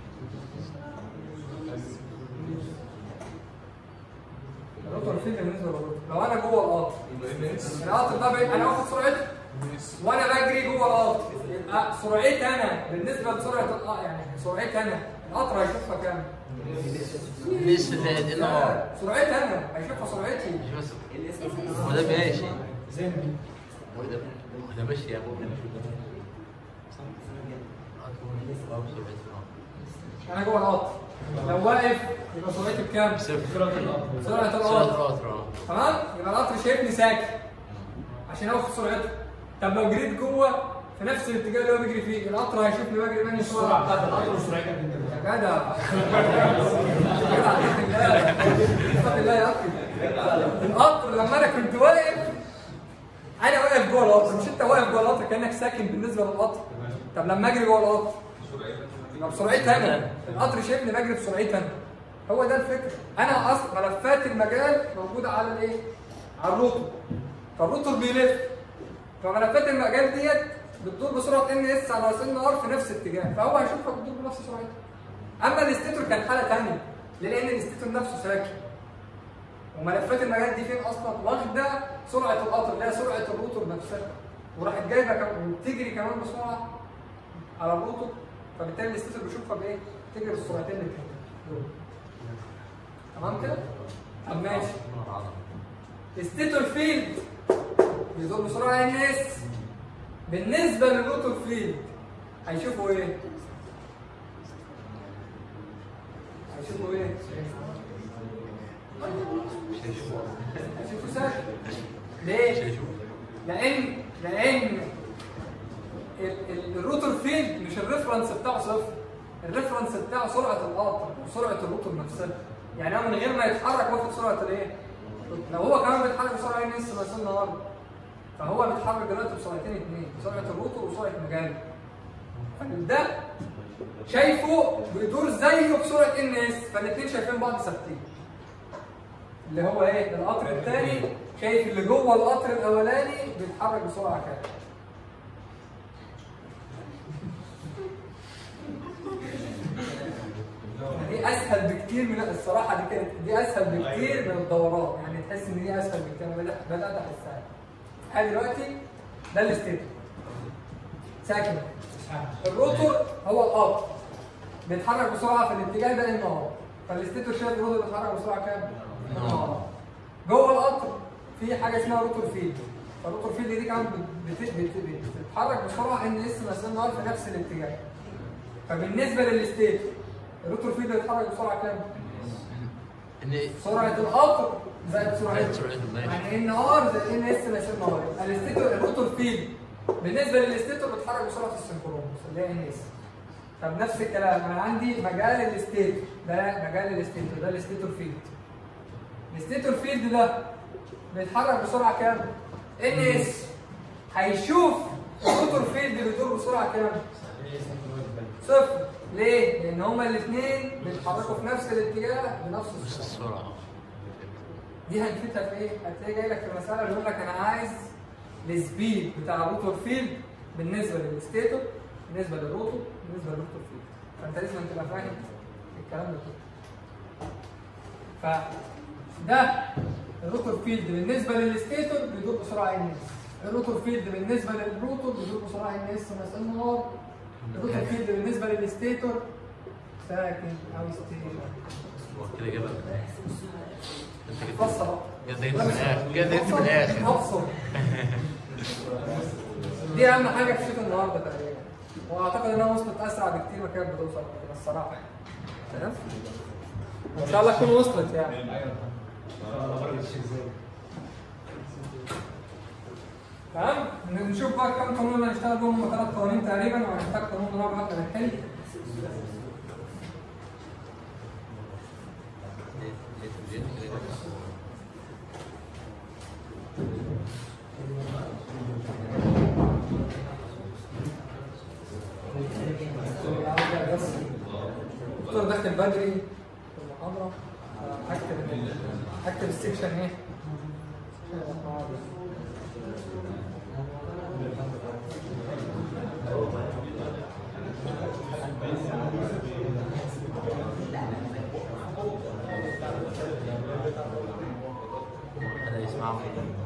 الروتور فيلد بالنسبه للروتور. لو انا جوه القطر القطر ده بي... انا واخد سرعته وانا بجري جوه القطر يبقى سرعتي انا بالنسبه لسرعه القطر يعني سرعتي انا القطر هيشوفها كام؟ لسه زائد ان ار. سرعتي انا هيشوفها سرعتي. وده ماشي زي ما وده وده ماشي يا ابو. انا جوه القطر لو واقف يبقى سرعتي بكام؟ صفر. سرعه القطر تمام؟ يبقى القطر شايفني ساكن عشان اخد سرعته. طب لو جريت جوه في نفس الاتجاه اللي هو بيجري فيه القطر هيشوفني بجري بني السرعه بتاعت القطر وسرعتك انت يا جدع. يا جدع اتق الله اتق الله يا اخي. القطر لما انا كنت واقف انا واقف جوه القطر مش انت واقف جوه القطر كانك ساكن بالنسبه للقطر. طب لما اجري جوه القطر يبقى بسرعتي انا القطر شايفني بجري بسرعتي انا. هو ده الفكره. انا اصلا ملفات المجال موجوده على الايه؟ على الروتور. فالروتور بيلف فملفات المجال ديت بتدور بسرعه ان اس على راس النهار في نفس الاتجاه فهو هيشوفها بتدور بنفس سرعتها. اما الستيتور كان حاله ثانيه لان الستيتور نفسه ساكن وملفات المجال دي فين اصلا؟ واخده سرعه القطر اللي هي سرعه الروتور نفسها وراحت جايبه كمان وبتجري كمان بسرعه على الروتور فبالتالي الستيتور بيشوفها بايه؟ تجري بالسرعتين اللي دول. تمام كده؟ طب ماشي. الستيتور فيلد بيدور بسرعه ان اس بالنسبه للروتور فيلد هيشوفوا ايه؟ هيشوفوا ايه؟ مش هيشوفوا. هيشوفوا ساكن. ليه؟ لان لان الروتور فيلد مش الريفرنس بتاعه صفر، الريفرنس بتاعه سرعه القطر وسرعه الروتور نفسها. يعني هو من غير ما يتحرك واخد سرعه الايه؟ لو هو كمان بيتحرك بسرعه ان اس مثلا النهارده، فهو بيتحرك دلوقتي بسرعتين اثنين، سرعه الروتور وسرعه مجال. فده شايفه بيدور زيه بسرعه ان اس، فالاثنين شايفين بعض ثابتين. اللي هو ايه؟ القطر الثاني شايف اللي جوه القطر الاولاني بيتحرك بسرعه كام. دي اسهل بكتير من الصراحه، دي كانت دي اسهل بكتير من الدوران، يعني تحس ان دي اسهل بكتير. انا بدات بدات احسها. انا دلوقتي ده الاستيتور ساكن، الروتور هو القطر بيتحرك بسرعه في الاتجاه ده النهار، فالاستيتور شايف الروتور بيتحرك بسرعه كام؟ النهار. جوه القطر في حاجه اسمها روتور فيلد، فالروتور فيلد دي كمان بتتحرك بسرعه ان اس مثلا النهار في نفس الاتجاه. فبالنسبه للاستيتور الروتور فيلد بيتحرك بسرعه كام؟ سرعه القطر زائد سرعته، يعني ان ار زائد ان اس ناقص ار. الاستيتور الروتور فيلد بالنسبه للاستيتور بيتحرك بسرعه السنكرونوس اللي هي ان اس. طب نفس الكلام انا عندي مجال الاستيتور، ده مجال الاستيتور، ده الاستيتور فيلد. الاستيتور فيلد ده بيتحرك بسرعه كام؟ ان اس. هيشوف الروتور فيلد بيدور بسرعه كام؟ صفر. ليه؟ لان هما الاثنين بيتحركوا في نفس الاتجاه بنفس السرعه. دي هنفتها في ايه؟ هتلاقي جاي لك في المساله بيقول لك انا عايز السبيد بتاع الروتور فيلد بالنسبه للاستيتور، بالنسبه للروتور، بالنسبه للروتور فيلد. فانت لازم تبقى فاهم الكلام ده كله. فده الروتور فيلد بالنسبه للاستيتور بيدور بسرعه ان اس، الروتور فيلد بالنسبه للروتور بيدور بسرعه ان اس ناقص ان ار، الروتور فيلد بالنسبه للاستيتور ساكن او ستيشن. كده كده فصل كده جبت من الاخر، كده جبت من الاخر. افصل. دي اهم حاجه في شيت النهارده تقريبا، واعتقد انها وصلت اسرع بكتير ما كانت بتوصل كده الصراحه يعني. تمام؟ ان شاء الله تكون وصلت يعني. تمام؟ نشوف بقى كم قانون هنشتغل بهم، هم ثلاث قوانين تقريبا، وهنحتاج قانون رابع قبل ما نحل. الدكتور داخل بدري في المحاضرة، هكتب هكتب السكشن ايه؟ هذا يسمعه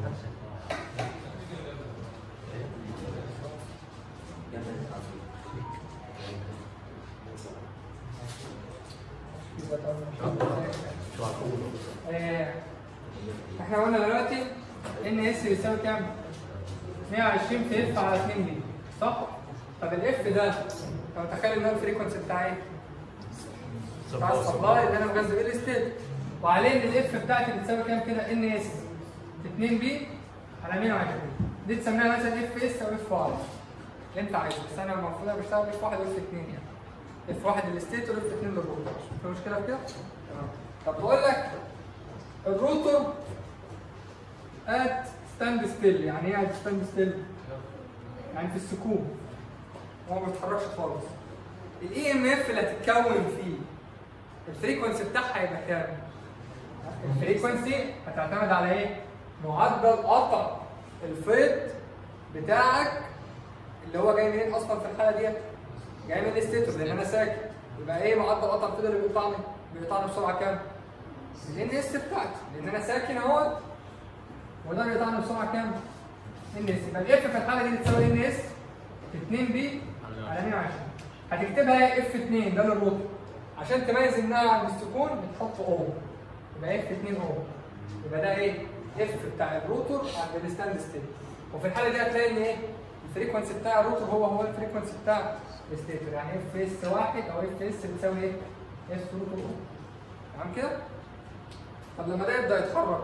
احنا قلنا دلوقتي ان اس بيساوي كام؟ مية وعشرين في اف على اتنين دي، صح؟ طب الاف ده لو تخيل ان هو الفريكونسي بتاعي بتاع السبلاي اللي انا مجذب بيه الاستيت، وعليه ان الاف بتاعتي بتساوي كام كده؟ ان اس اتنين بي على مية وعشرين، دي تسميها مثلا اف اس او اف واحد اللي انت عايزه، بس انا المفروض انا بشتغل اف واحد واف اتنين يعني. اف واحد للاستيت واف اتنين للروتور، في مشكله في كده؟ تمام. طب بقول لك الروتور ات ستاند ستيل، يعني ايه ات ستاند ستيل؟ يعني في السكون هو ما بيتحركش خالص. الاي ام اف اللي هتتكون فيه الفريكونسي بتاعها هيبقى كام؟ الفريكونسي هتعتمد على ايه؟ معدل قطع الفيض بتاعك اللي هو جاي منين اصلا في الحاله ديت؟ جاي من الاستيتور لان انا ساكن، يبقى ايه معدل قطع الفيض اللي بيقطعني؟ بيقطعني بسرعه كام؟ الان اس بتاعتي، لان انا ساكن اهوت وده بيقطعني بسرعه كام؟ ان اس. يبقى الاف في الحاله دي بتساوي ان اس اتنين بي على مية وعشرين. هتكتبها اف اتنين ده للروتور، عشان تميز انها عند السكون بتحط او، يبقى اف اتنين او، يبقى ده ايه؟ اف بتاع الروتور عند الستاند ستيل. وفي الحاله دي هتلاقي ان ايه؟ الفريكونسي بتاع الروتور هو هو الفريكونسي بتاع الستيتور، يعني اف اس واحد او اف اس بتساوي ايه؟ اس روتور او. تمام كده؟ طب لما ده يبدا يتحرك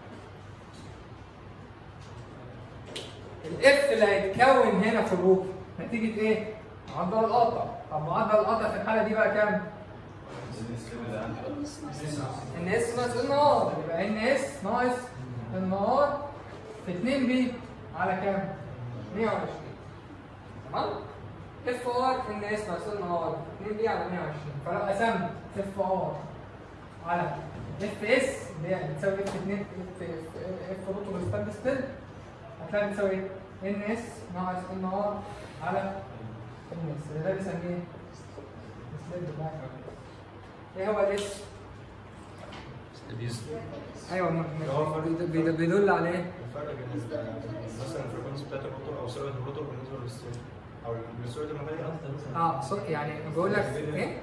الاف اللي هيتكون هنا في الروتور نتيجه ايه؟ معدل القطع. طب معدل القطع في الحاله دي بقى كام؟ ان اس ناقص ان ار، يبقى ان اس ناقص ان ار في اتنين بي على كام؟ مية وعشرين. تمام؟ اف ار ان اس ناقص ان ار اتنين بي على مية وعشرين. فلو قسمت اف ار على اف اس اللي هي بتساوي اف اتنين اف اف روتور ستاند ستيل، هتلاقي بتساوي ايه؟ ان اس ناقص ان ار على ان اس. ده بنسميه السليب بتاعك. ايه هو الاس؟ ايوه بيدل, بيدل على ايه؟ الفرق بين مثلا الفريكونسي بتاعت الروتور او سرعه الروتور بالنسبه للستيل او لسرعه المكان. اه صح، يعني بقول لك ايه؟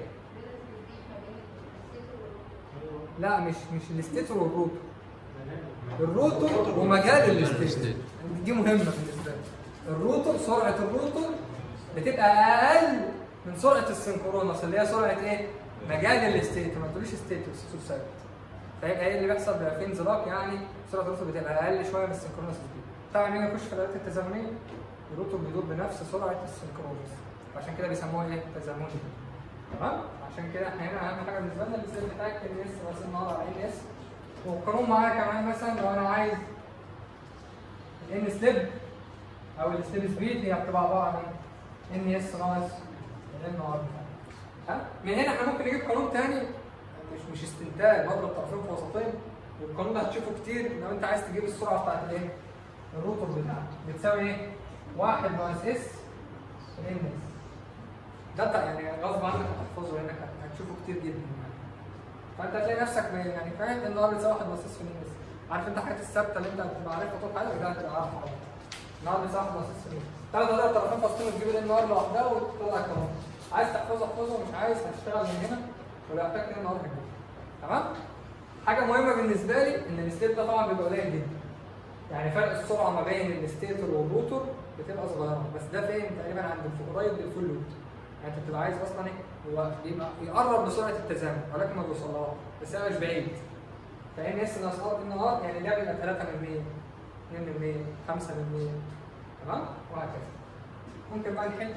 لا مش مش الستيتور والروتور. الروتور ومجال الستيتور دي مهمه بالنسبه لي. الروتور سرعه الروتور بتبقى اقل من سرعه السنكرونس اللي هي سرعه ايه؟ مجال الستيتور. ما تقوليش ستيتور، ستيتور ثابت. فيبقى ايه اللي بيحصل؟ بيبقى في انزلاق، يعني سرعه الروتور بتبقى اقل شويه من السنكرونس كتير. طبعا لما نخش في الآلات التزامنيه الروتور بيدور بنفس سرعه السنكرونس، عشان كده بيسموها ايه؟ تزامني. تمام؟ عشان كده احنا هنا اهم حاجه بالنسبه لنا السليب بتاعك ان اس بس النهارده على ان اس. والقانون معايا كمان مثلا لو انا عايز الان سليب او السليب سبيد هي بتبقى عباره عن ايه؟ ان اس ناقص الان ار. ها؟ من هنا احنا ممكن نجيب قانون ثاني مش مش استنتاج، مضرب طرفين في وسطين، والقانون ده هتشوفه كتير لو انت عايز تجيب السرعه بتاعت الايه؟ الروتور بتاعك بتساوي ايه؟ واحد ناقص اس ان اس. ده يعني غصب عنك هتحفظه لانك هتشوفه كتير جدا يعني. فانت هتلاقي نفسك يعني فاهم ان النهار بتساوي واحد ناقص اس في ان اس. عارف انت الحاجات الثابته اللي انت بتبقى عارفها طول حياتك ده هتبقى عارفها. النهار بتساوي واحد ناقص اس في ان اس. ثلاث مضارب طرفين فاصلين وتجيب النهار لوحدها وتطلع القانون. عايز تحفظه احفظه، مش عايز هتشتغل من هنا ولو احتجت النهار هتجيبه. تمام؟ حاجه مهمه بالنسبه لي ان الستيت ده طبعا بيبقى قليل جدا. يعني فرق السرعه ما بين الستيتور والروتور بتبقى صغيره، بس ده فين؟ تقريبا عند قريب للفول لود. يعني انت بتبقى عايز اصلا ايه؟ هو يبقى يقرب لسرعه التزامن ولكن ما بيوصلهاش، بس هو مش بعيد. فان اس ناقص ار ان ار يعني ده بيبقى ثلاثة بالمية، اثنين بالمية، خمسة بالمية. تمام؟ وهكذا. ممكن بقى نحل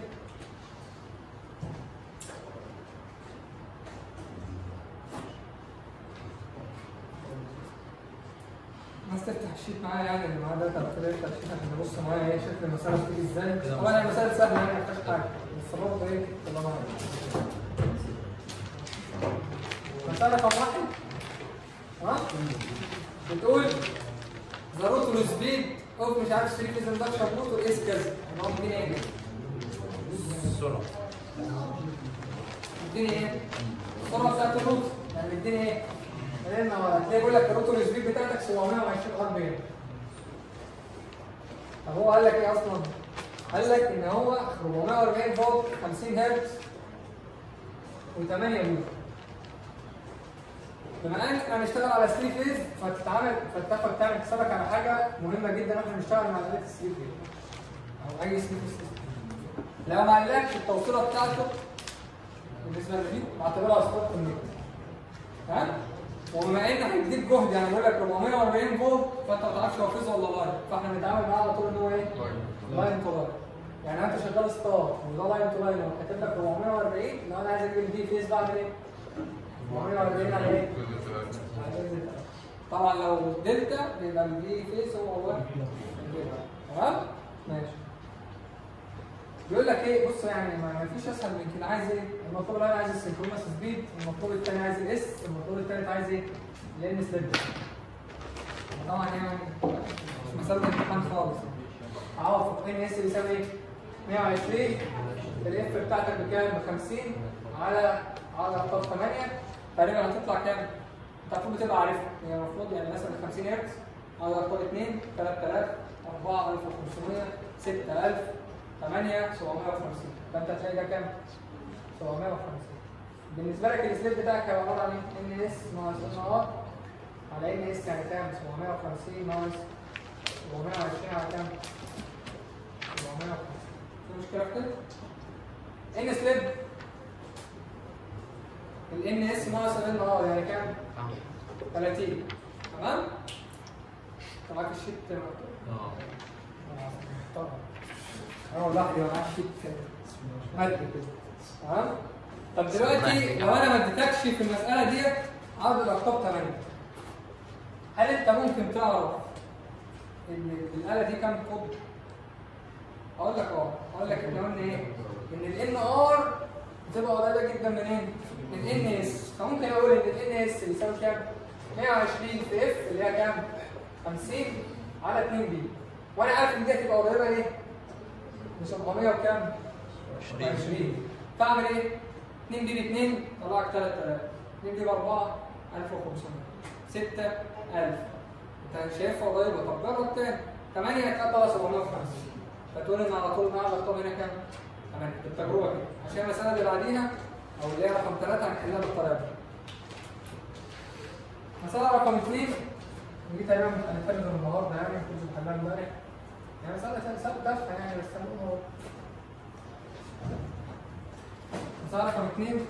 الناس تفتح الشيت معايا، يعني اللي معاه ده تبقى كده يفتح الشيت عشان نبص معايا ايه شكل المسألة بتيجي ازاي. طبعا المسألة سهلة يعني ما فيهاش حاجة، بس برضه ايه تبقى معايا. مسألة رقم واحد ها؟ بتقول ذا روتور سبيد اوف مش عارف ثري فيز اندكشن موتور اس كذا، يبقى هو مديني ايه؟ السرعة. مديني ايه؟ السرعة بتاعت الروتور، يعني مديني ايه؟ لان هتلاقي بيقول لك الروتور سبيد بتاعتك سبعمية وعشرين ار بي ام. طب هو قال لك ايه اصلا؟ قال لك ان هو أربعمية وأربعين فولت خمسين هرتز و8 متر. بما ان احنا هنشتغل على ثري فيز فتتعامل فتاخد تعمل حسابك على حاجه مهمه جدا واحنا بنشتغل مع آلات الثري فيز او اي ثري فيز سيستم. لو ما قالكش التوصيله بتاعته بالنسبه لدي اعتبرها ستارت كونكت. تمام؟ وبما ان هيديك جهد، يعني بيقول لك أربعمية وأربعين فولت فانت ما تعرفش هو فيز ولا لاين، فاحنا بنتعامل معاه على طول ان هو ايه؟ لاين تو لاين. يعني انت شغال ستار وده لاين تو لاين وكاتب لك أربعمية وأربعين، لو انا عايز اجيب دي فيز بعمل ايه؟ أربعمية وأربعين على ايه؟ طبعا لو دلتا يبقى الدي فيز هو هو تمام؟ ماشي. بيقول لك ايه؟ بص يعني ما فيش اسهل من كده. عايز ايه؟ المطلوب الاول عايز السنكرونس سبيد، المطلوب الثاني عايز الاس، المطلوب الثالث عايز ايه؟ الان سليب. طبعا يعني مش مساله امتحان خالص. عوض ان اس بيساوي ايه؟ مية وعشرين، الاف بتاعتك بكام؟ ب خمسين على على اختار ثمانية، تقريبا هتطلع كام؟ انت المفروض بتبقى عارفها، هي المفروض يعني مثلا خمسين هرتز على اختار اتنين تلاتة آلاف، أربعة ألف وخمسمية، ستة ألف، ثمانية، سبعمية وخمسين. فانت هتلاقي ده كام؟ سبعمية وخمسين. بالنسبه لك السليب بتاعك هيبقى عباره عن ايه؟ ان اس ناقص ان ار على ان اس يعني كام؟ سبعمية وخمسين ناقص سبعمية وعشرين على كام؟ سبعمية وخمسين. في مشكله في كده؟ ان سليب الان اس ناقص ان ار يعني كام؟ تلاتين. تمام؟ معاك الشيت مكتوب؟ اه طبعا. اول لوحدي معاك شيت مادي كده تمام. طب دلوقتي لو انا ما اديتكش في المساله ديت عدد الاقطاب ثمانية، هل انت ممكن تعرف ان الاله دي كام قطب؟ اقول لك اه اقول لك احنا قلنا ايه؟ ان الان ار بتبقى قريبه جدا منين؟ من ان اس، فممكن اقول ان الان اس بيساوي كام؟ مية وعشرين في اف اللي هي كام؟ خمسين على اتنين بي، وانا عارف ان دي هتبقى قريبه ايه؟ من سبعمية وكام؟ عشرين. فاعمل ايه؟ اتنين بي ب اتنين طلعك تلات آلاف، اتنين بي ب اربعة ألف وخمسمية، ستة ألف. انت شايفها قريبه، طب جرب تاني. تمانية هتطلع سبعمية وخمسين، فتقول ان على طول نعرف الارقام هنا كام؟ تمانية. التجربه كده عشان المساله اللي بعديها او اللي هي رقم ثلاثة هنحلها بالطريقه دي. مساله رقم اثنين دي تقريبا هنتكلم النهارده يعني كنت بحلها امبارح. يعني مساله مساله تافهه يعني بس هو مساله رقم اثنين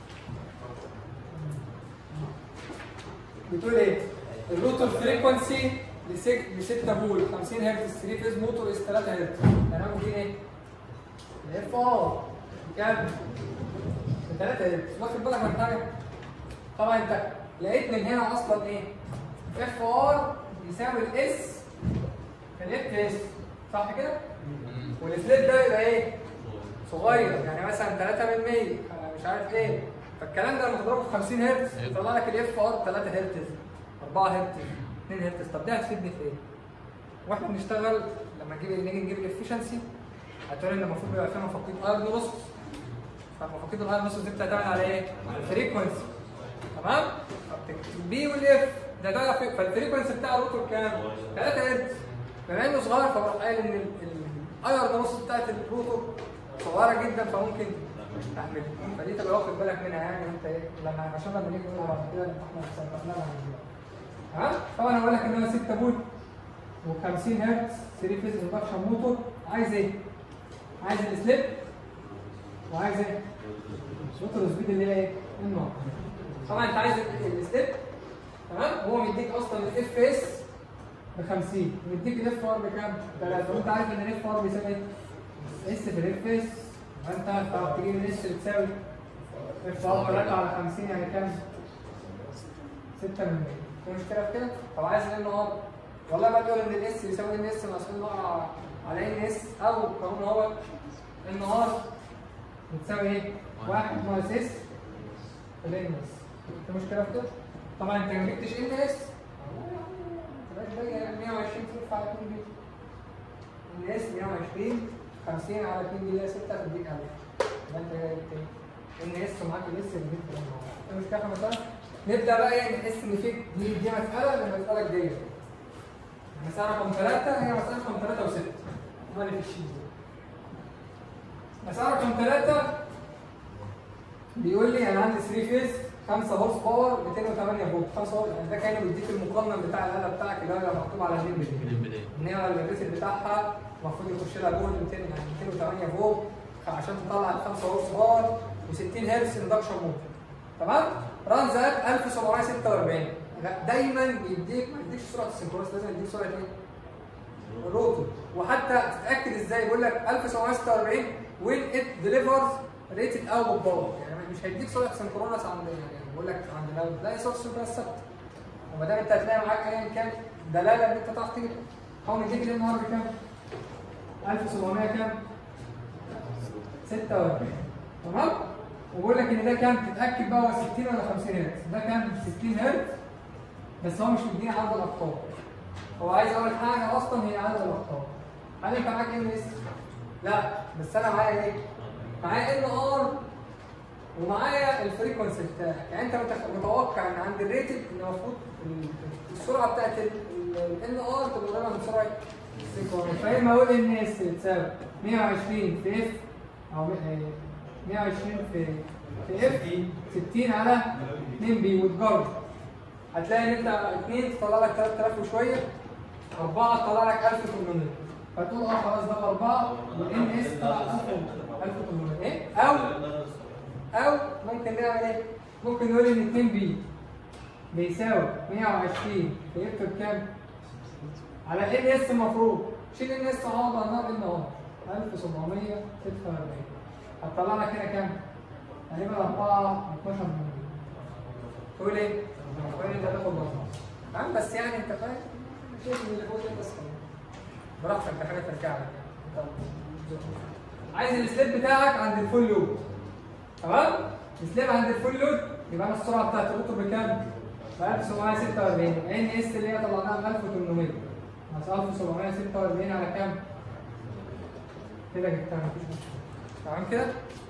بتقول ايه؟ الروتور فريكونسي ل ستة فولت خمسين هرتز ثري فيز موتور اس ثلاثة هرتز. هنعمل دي ايه؟ الاف ار كام؟ ثلاثة هرتز. واخد بالك من حاجه؟ طبعا انت لقيت من هنا اصلا ايه؟ اف ار يساوي الاس في الاف اس صح كده؟ والسليت ده يبقى ايه؟ صغير يعني مثلا ثلاثة من مية مش عارف ايه. فالكلام ده لما تضربه في خمسين هرتز يطلع لك الاف ار ثلاثة هرتز أربعة هرتز اتنين هرتز. طب دي هتفيدني في ايه؟ واحنا بنشتغل لما نجيب نيجي نجيب الافشنسي هتقول ان المفروض يبقى فيها مفاقيد ايرون لوس. فمفاقيد الايرون لوس دي بتعتمد على ايه؟ على الفريكونسي تمام؟ بي والاف ده ده فالفريكونسي بتاع الروتور كام؟ ثلاثة هرتز. بما انه صغير فبروح قايل ان الايرون لوس بتاعت الروتور صغيره جدا فممكن تعملها. فدي تبقى واخد بالك منها يعني انت ايه لما عشان لما نيجي نقولها بعد كده احنا سبقناها تمام. طبعا هقول لك ان هو ستة فولت و50 هرتز ثري فيز اندكشن موتور. عايز ايه؟ عايز السليب وعايز ايه؟ موتور سبيد اللي هي ايه؟ النار. طبعا انت عايز السليب تمام. هو مديك اصلا الاف اس ب خمسين مديك الاف ار بكام؟ ثلاثة. وانت عارف ان الاف ار بيساوي ايه؟ اس في الاف اس. فانت هتعرف تجيب الاس اللي تساوي اف ار ثلاثة على خمسين يعني كام؟ ستة من مية. في مشكله في كده؟ طب عايز ان ار والله بقى تقول ان الاس يساوي ان اس ناقص ان ار على ان اس او قانون هو ان ار بتساوي ايه؟ واحد ناقص اس في الان اس. في مشكله في كده؟ طبعا انت ما جبتش ان اس تبقى باقي مية وعشرين ترفع على اتنين بي. ان اس مية وعشرين خمسين على اتنين بي اللي هي ستة تديك ألف. يبقى انت جبت ان اس ومعاك الاس اللي جبت ان ار. في مشكله في المساله؟ نبدا بقى ايه نحس ان في دي دي مساله المساله الجايه. مساله رقم ثلاثة هي مساله رقم ثلاثة وستة. ما اللي في الشيء مساله رقم ثلاثة بيقول لي انا عندي ثري فيز خمسة هورس باور ميتين وتمانية فولت. خمسة هورس يعني ده كان بيديك المقنن بتاع الاله بتاعك اللي هو مكتوب على الليمب دي. ان هي الريسيت بتاعها المفروض يخش لها جهد ميتين يعني ميتين وتمانية فولت عشان تطلع ال خمسة هورس باور وستين هرتز اندكشن موتور تمام؟ ران زاد ألف وسبعمية ستة وأربعين. دايما بيديك ما يديكش سرعه السنكرونس لازم يديك سرعه ايه؟ الروتور. وحتى تتاكد ازاي بيقول لك ألف وسبعمية ستة وأربعين وين ات ديليفرز ريتد اوت باور. يعني مش هيديك سرعه سنكرونس عند يعني بيقول لك عند لو تلاقي سرعه سنكرونس ثابته. وما دام انت هتلاقي معاك ايا كان دلاله ان انت تعرف تجيب هو مديك الان ار بكام؟ ألف وسبعمية كام؟ ستة وأربعين تمام؟ وبقول لك ان ده كام؟ تتاكد بقى هو ستين ولا خمسين هرتز. ده كام؟ ستين هرتز بس هو مش مديني عدد الاقطاب. هو عايز اول حاجه اصلا هي عدد الاقطاب. هل انت معاك ان اس؟ لا بس انا معايا ايه؟ معايا ان ار ومعايا الفريكونسي بتاعك. يعني انت متوقع ان عند الريتد ان المفروض السرعه بتاعت الان ار تبقى قريبه من سرعه السيكون. فاما اقول ان اس تساوي مية وعشرين في اف او مية وعشرين في في اف ستين على اتنين بي وتجرب هتلاقي ان انت اتنين تطلع لك تلات آلاف وشويه أربعة تطلع لك ألف وتمنمية. فتقول اه خلاص ده أربعة والان اس طلع ألف وتمنمية ايه؟ او او ممكن نعمل ايه؟ ممكن نقول ان اتنين بي بيساوي مية وعشرين في اف بكام؟ على ان اس المفروض شيل ان اس عوض عن ان ار ألف وسبعمية ستة وأربعين. هتطلع لك هنا كام؟ تقريبا أربعة اتناشر مليون. تقول ايه؟ تقول انت هتاخد مصنع. تمام بس يعني انت فاهم؟ شايف ان اللي فوق ده بس براحتك، ده حاجه ترجع لك. عايز السليب بتاعك عند الفول لود. تمام؟ السليب عند الفول لود يبقى انا السرعه بتاعت الروتور بكام؟ ب ألف وسبعمية ستة وأربعين. ان اس اللي هي طلعناها ب ألف وتمنمية. بس ألف وسبعمية ستة وأربعين على كام؟ كده جبتها مفيش مشكله. تمام كده؟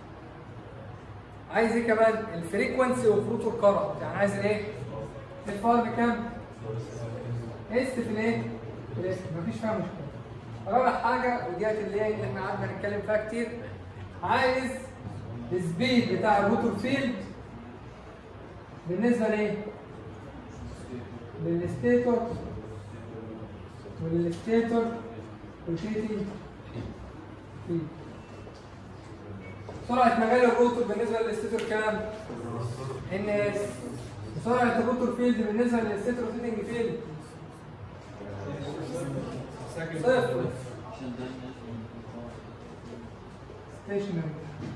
عايز ايه كمان؟ الفريكونسي اوف روتور كارنت، يعني عايز ايه؟ اف ار بكام؟ اس في الايه؟ في الاس، مفيش فيها مشكله. رابع حاجه وديت اللي هي اللي احنا قعدنا نتكلم فيها كتير، عايز السبيد بتاع الروتور فيلد بالنسبه لايه؟ للستيتور وللستيتور روتيتنج فيلد. سرعه مجال الروتور بالنسبه للستيتور كام؟ ان اس. سرعه الروتور فيلد بالنسبه للستيتور روتيتنج فيلد صفر. ستيشنري.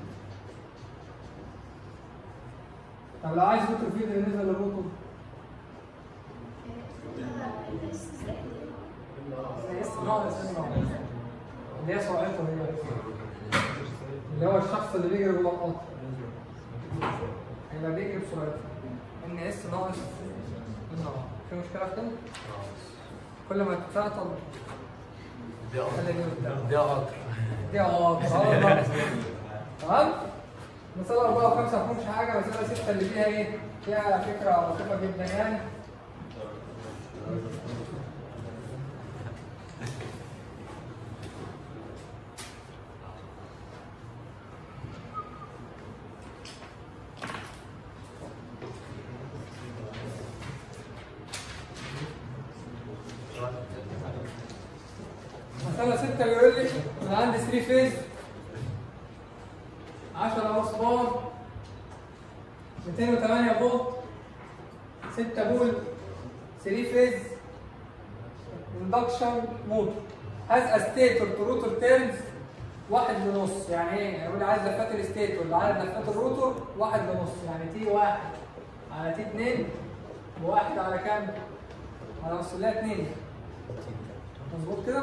طب لو عايز روتور فيلد بالنسبه للروتور اس ناقص اس ناقص اللي هي سرعته هي اللي هو الشخص اللي بيجري جوه القطر هيبقى بيجري بسرعته ان اس ناقص ان ار. في مشكله في كده؟ كل ما تعطل دي قطر دي قطر دي قطر. تمام؟ مثلا أربعة وخمسة ما فيهمش حاجة، بس أنا ستة اللي فيها إيه؟ فيها فكرة لطيفة جدا يعني. مثلا ستة بيقول لي أنا عندي ثلاثة فيز عشرة هورس باور مئتين وثمانية فولت ستة بول ثلاثة فيز اندكشن موتور هاز ستيتور تو روتور تيرنز واحد ونص. يعني ايه؟ يقول لي عايز لفات الستيتور عدد لفات الروتور واحد ونص، يعني تي واحد على تي اتنين وواحد على كام؟ على نص لها اتنين. مظبوط كده؟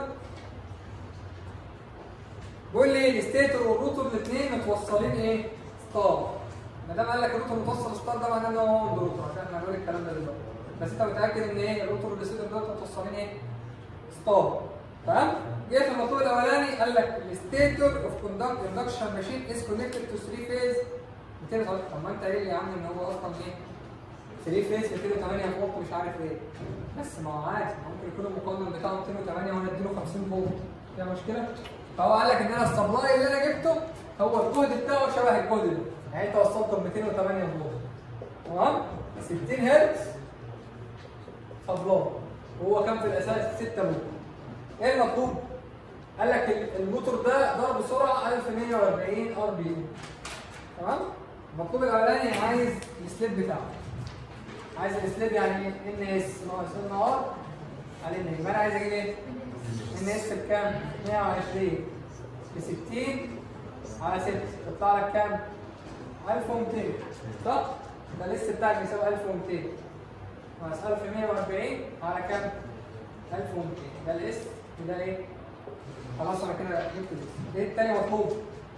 بيقول لي الستيتور والروتور الاثنين متوصلين ايه؟ ستار. ما دام قال لك الروتور متوصل ستار ده معناه ان هو هوند روتور، عشان احنا هنقول الكلام ده دلوقتي. بس انت متاكد ان ايه؟ الروتور والستيتور دول متوصلين ايه؟ ستار. تمام؟ جه في المطلوب الاولاني قال لك الستيتور اوف كوندكت اندكشن ماشين از كونكتد تو ثلاثة فيز مئتين وثمانية. طب ما انت قايل لي يا عم ان هو اصلا ايه؟ ثلاثة فيز مئتين وثمانية فولت ومش عارف ايه. بس ما هو عادي ممكن يكون المقاوم بتاعه مئتين وثمانية وانا اديله خمسين فولت. فيها مشكله؟ فهو قال لك ان انا السبلاي اللي انا جبته هو الجهد بتاعه شبه الجهد ده، يعني انت وصلته ب مئتين وثمانية فولت. تمام؟ ستين هرتز سبلاي وهو كان في الاساس ستة فولت. ايه المطلوب؟ قال لك الموتور ده ضرب سرعه ألف ومية وأربعين ار بي ام. تمام؟ المطلوب الاولاني عايز السليب بتاعه. عايز السليب يعني ان اس ناقص ان ار على ان. يبقى انا عايز اجيب ايه؟ ان اس بكام؟ مية وعشرين ب ستين على ستة تطلع لك كام؟ ألف ومئتين. صح؟ ده الاس بتاعك بيساوي ألف ومئتين ناقص ألف ومية وأربعين على كام؟ ألف ومئتين. ده الاس وده ايه؟ خلاص انا كده جبت الاس. ايه التاني مطلوب؟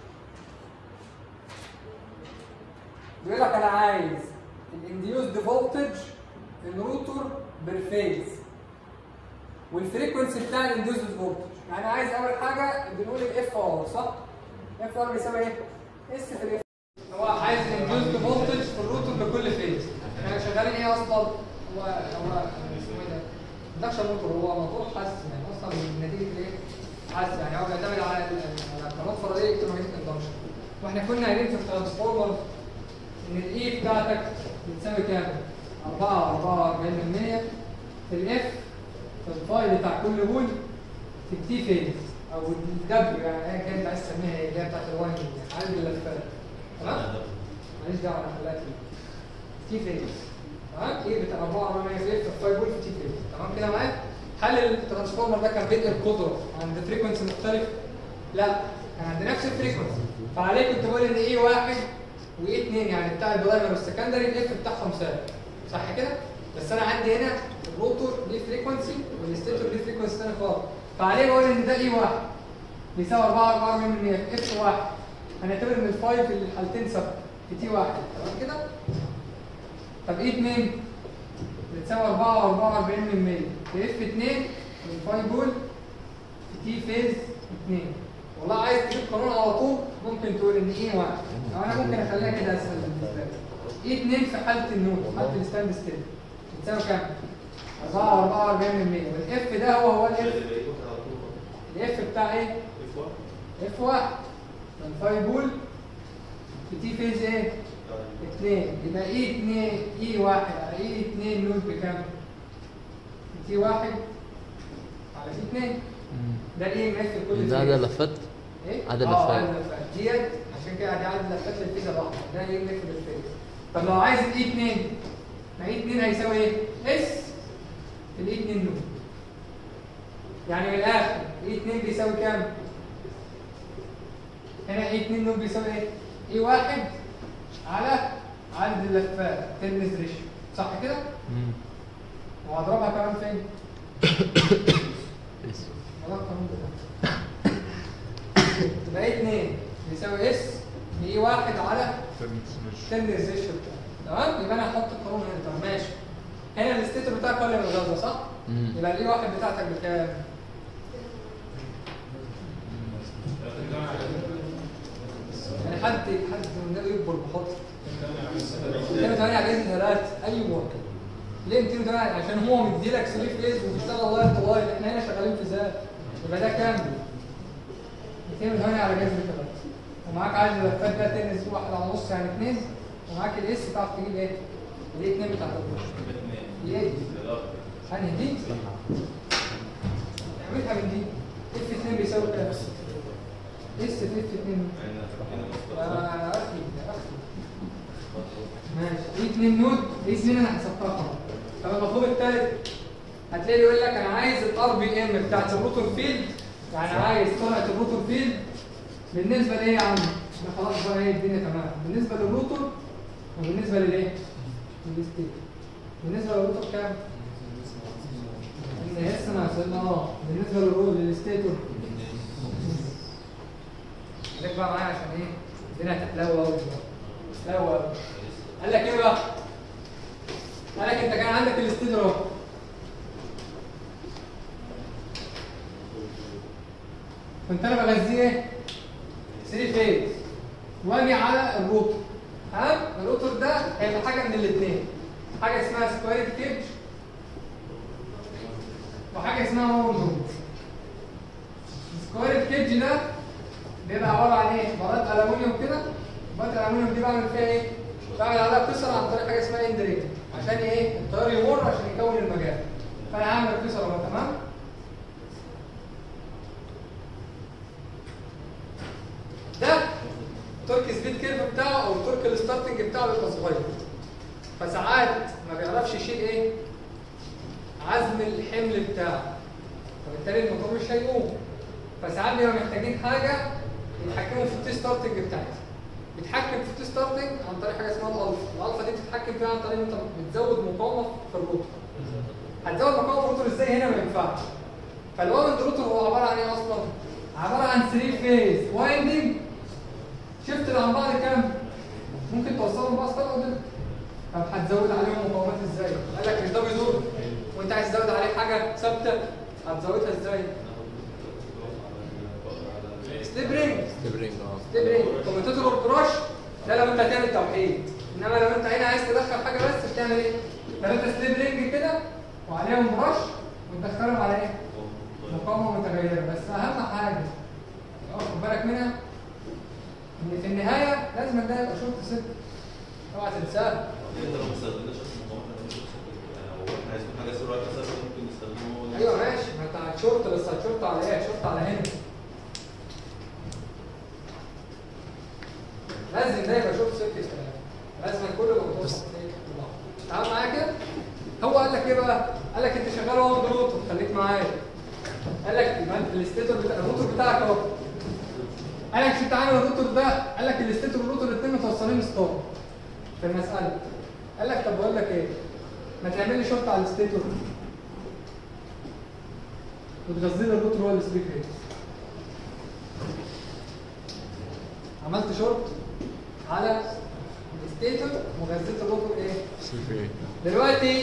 بيقول لك انا عايز الانديوسد فولتج الروتور بالفيز والفريكونسي بتاع الانديوسد فولتج. يعني عايز اول حاجه بنقول الاف ار. صح؟ اف ار بيساوي ايه؟ اس في الاف. هو عايز الانديوسد فولتج في الروتور لكل فيز. احنا شغالين ايه اصلا؟ هو هو اسمه ايه ده؟ اندكشن موتور. هو موتور حس يعني اصلا نتيجه ايه؟ حس يعني هو بيعتمد على على قناه فرضيه الكترومagnetic اندكشن. واحنا كنا قايلين في الترانسفورمر ان الاي بتاعتك بتساوي كام؟ أربعة أربعة وأربعين بالمية في الاف في الفاي بتاع كل بول في التي فيز او الدبليو، يعني ايا كانت عايز تسميها ايه اللي هي بتاعت الوايندنج يعني عدد اللفات. تمام؟ ماليش دعوه انا خليها تي فيز. تمام؟ ايه بتاع أربعة أربعة بالمية في الفاي بول في تي فيز. تمام كده معايا؟ هل الترانسفورمر ده كان بينقل قدره عند فريكونسي مختلف؟ لا كان عند نفس الفريكونسي، فعليه كنت بقول ان ايه واحد وايه اتنين يعني بتاع البرايمري والسكندري الاف بتاعهم ثابت، صح كده؟ بس انا عندي هنا الروتور ليه فريكونسي والستيتور ليه فريكونسي ثاني خالص، فعليه بقول ان ده ايه واحد بيساوي أربعة أربعة من مية في اف واحد، هنعتبر ان الفاي في الحالتين ثابت في تي واحد، تمام كده؟ طب ايه اتنين؟ بتساوي أربعة وأربعة وأربعين من مية في اف اتنين والفاي بول في تي فيز اتنين. والله عايز تجيب قانون على طول ممكن تقول ان ايه واحد، او انا ممكن اخليها كده اسهل بالنسبه لي. ايه اتنين في حاله النود في حاله الستاند ستيل بتساوي كام؟ أربعة وأربعة وأربعين من مية، والاف ده هو هو الاف الاف بتاع ايه؟ اف واحد الفاي بول في تي فيز ايه؟ اتنين، يبقى اي اتنين اي واحد على اي اتنين نود بكام؟ في تي واحد على تي اتنين. ده الاي ام اف كل ده عدد لفات؟ ايه؟ عدد اه لفات. عدد لفات ديت، عشان كده دي عدد لفات للفيزا لوحدها، ده الاي ام اف للفيزا. طب لو عايز الاي اتنين، ما اي اتنين هيساوي ايه؟ اس في الاي اتنين نود. يعني من الاخر اي اتنين بيساوي كام؟ هنا اي اتنين نود بيساوي ايه؟ اي واحد على عدد اللفات تيرنز ريشيو، صح كده؟ امم وهضربها كمان فين؟ اس هضرب القانون ده. تبقى اي اتنين بيساوي اس اي واحد على تيرنز ريشيو بتاعه، تمام؟ يبقى انا هحط القانون هنا، طب ماشي. هنا الستيتور بتاعك اقل من الغازه صح؟ امم يبقى الاي واحد بتاعتك بكام؟ يعني حد حد من ده يكبر بخطر مئتين وتمانية على جذر ثلاثة، ايوه ليه مئتين وتمانية؟ عشان هو مديلك ثري فيز وبيشتغل لايت تو لايت، احنا هنا شغالين في ذات، يبقى ده كام؟ مئتين وتمانية على جذر ثلاثة، ومعاك عدد اللفات ده تنس واحد على نص يعني اتنين، ومعاك الاس تعرف تجيب ايه؟ الايه اتنين بتاعت الرش. الايه دي؟ انهي دي؟ اعملها من دي، اف اتنين بيساوي كام؟ اس في اف اتنين. يا اخي يا اخي ماشي، ايه اتنين نود، ايه اتنين انا حسبتها خلاص. طب المطلوب الثالث هتلاقي يقول لك انا عايز الار بي ام بتاعت الروتور فيلد، يعني عايز سرعه الروتور فيلد بالنسبه لايه يا عم؟ احنا خلاص بقى ايه الدنيا تمام، بالنسبه للروتور وبالنسبه للايه؟ للستيك. بالنسبه للروتور كام؟ ان اس انا وصلنا اه، بالنسبه للروتور للستيتور خليك بقى معايا عشان ايه؟ الدنيا هتحلو قوي حلو قوي. قال لك ايه بقى؟ قال لك انت كان عندك الاستيدر اهو. كنت انا بغذيه ايه؟ ثري فيز. واجي على الروتور. تمام؟ الروتور ده هيبقى حاجه من الاثنين. حاجه اسمها سكوير كيج وحاجه اسمها مورنود. السكوير كيج ده بيبقى عباره عن ايه؟ بارات الومنيوم كده، بارات الالومنيوم دي بعمل فيها ايه؟ بعمل عليها قصر عن طريق حاجه اسمها اند رينج عشان ايه؟ التيار يمر عشان يكون المجال. فانا هعمل قصر اهو تمام؟ ده تورك سبيد كيرف بتاعه او تورك الستارتنج بتاعه بيبقى صغير. فساعات ما بيعرفش يشيل ايه؟ عزم الحمل بتاعه. فبالتالي الموتور مش هيقوم. فساعات بيبقوا محتاجين حاجه يتحكموا في التي ستارتنج بتاعتها. بيتحكم في التي ستارتنج عن طريق حاجه اسمها الالفا، الالفا دي بتتحكم فيها عن طريق ان انت بتزود مقاومه في الروتور. هتزود مقاومه في الروتور ازاي؟ هنا ما ينفعش. فالوايند روتور هو عباره عن ايه اصلا؟ عباره عن ثري فيز وايندنج شفت عن بعض كام؟ ممكن توصلهم بقى اصلا قدام. طب هتزود عليهم مقاومات ازاي؟ قال لك مش ده بيدور وانت عايز تزود عليه حاجه ثابته، هتزودها ازاي؟ ستيب رينج ستيب رينج اه ستيب رينج كوميتاتور والكراش ده لو انت هتعمل توحيد، انما لو انت هنا عايز تدخل حاجه بس بتعمل ايه؟ ثلاثه ستيب رينج كده وعليهم برش وتدخلهم على ايه؟ مقاومه متغيره. بس اهم حاجه خد بالك منها ان في النهايه لازم ده يبقى شورت سيركت، اوعى تنساها. انت لو ما استخدمناش المقاومه او احنا عايزين حاجه سرعه اساسا ممكن نستخدمه. ايوه ماشي، ما انت هتشورت بس هتشورت على ايه؟ هتشورت على هنا. لازم ده يبقى شورت سيركت كمان، لازم كل الموتور تعال معايا كده. هو قال لك ايه بقى؟ قال لك انت شغال اهو بالروتور، خليك معايا. قال لك يبقى الستيتور بتاع الروتور بتاعك اهو قال لك انت عامل الروتور ده، قال لك الستيتور والروتور الاثنين متوصلين ستار في المساله. قال لك طب بقول لك ايه؟ ما تعمل لي شورت على الستيتور وتغذي لي الروتور هو الثري فيز. عملت شورت على الستيتور وغذيت الروتور ايه؟ ثري فيز. دلوقتي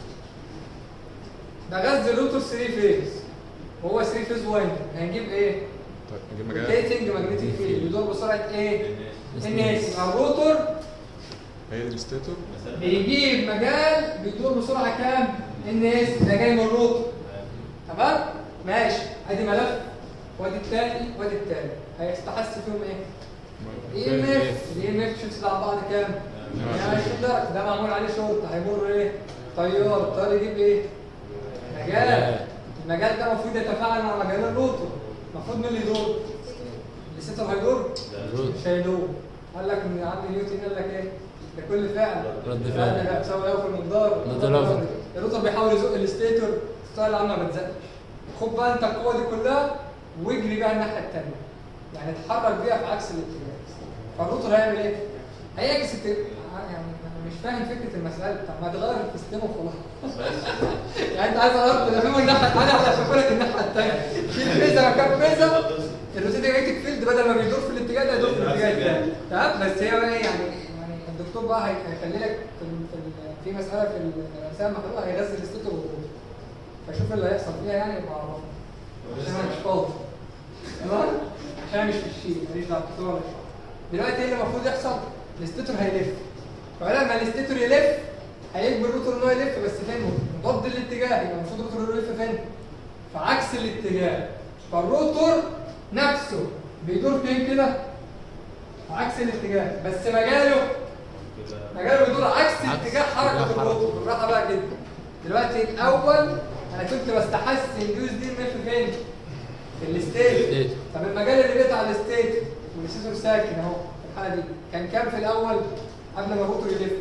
بغذي الروتور ثري فيز وهو ثري فيز واحد، هنجيب ايه؟ طيب نجيب مجال روتيتنج ماجنتيك فيلد بيدور بسرعه ايه؟ ان اس. الروتور هي الستيتور بيجيب مجال بيدور بسرعه كام؟ ان اس. ده جاي من الروتور. تمام؟ ماشي. ادي ملف وادي الثاني وادي الثاني، هيستحس فيهم ايه؟ اي ام اف. الاي ام اف شوف على بعض كام؟ يعني عشرين درجه. ده معمول عليه شورت، هيمر ايه؟ تيار. التيار يجيب ايه؟ مجال. المجال ده المفروض يتفاعل مع مجال الروتور. المفروض مين اللي يدور؟ الستيتور هيدور؟ مش هيدور. قال لك ان عند نيوتن قال لك ايه؟ لكل فعل رد فعل ده بتساوي ايه في المقدار؟ رد رفض. الروتور بيحاول يزق الستيتور، الستيتور العامه ما بتزقش. خد بقى انت القوه دي كلها واجري بيها الناحيه الثانيه، يعني اتحرك بيها في عكس الاتجاه. فالروتور هيعمل ايه؟ هيعكس الت... يعني انا مش فاهم فكره المساله. طب ما تغير السيستم وخلاص. يعني انت عايز اغير تفهمه الناحيه الثانيه ولا اشوف لك الناحيه الثانيه؟ شيل فيزا مكان فيزا، الروتيتنج فيلد بدل ما بيدور في الاتجاه ده يدور في الاتجاه الثاني. تمام؟ بس هي بقى ايه يعني؟ يعني الدكتور بقى هيخلي لك في في في مساله في الرساله المحلوله هيغذي الستيتور والروتور. فشوف اللي هيحصل فيها يعني يبقى اعرفه. عشان انا مش فاضي. تمام؟ عشان انا مش في الشيء، ماليش دعوه بالدكتور ولا شيء. دلوقتي ايه اللي المفروض يحصل؟ الستيتور هيلف. فلما الستيتور يلف هيجبر الروتور ان هو يلف، بس فين؟ ضد الاتجاه. يبقى المفروض الروتور يلف فين؟ في عكس الاتجاه. فالروتور نفسه بيدور فين كده؟ في عكس الاتجاه، بس مجاله مجاله بيدور عكس اتجاه حركه الروتور. بالراحه بقى جدا. دلوقتي الاول انا كنت بستحس الجوز دي يلف فين؟ في الستيت. طب المجال اللي بيقطع الستيت والستيتور ساكن اهو في الحاله دي كان كام في الاول قبل ما الروتور يلف؟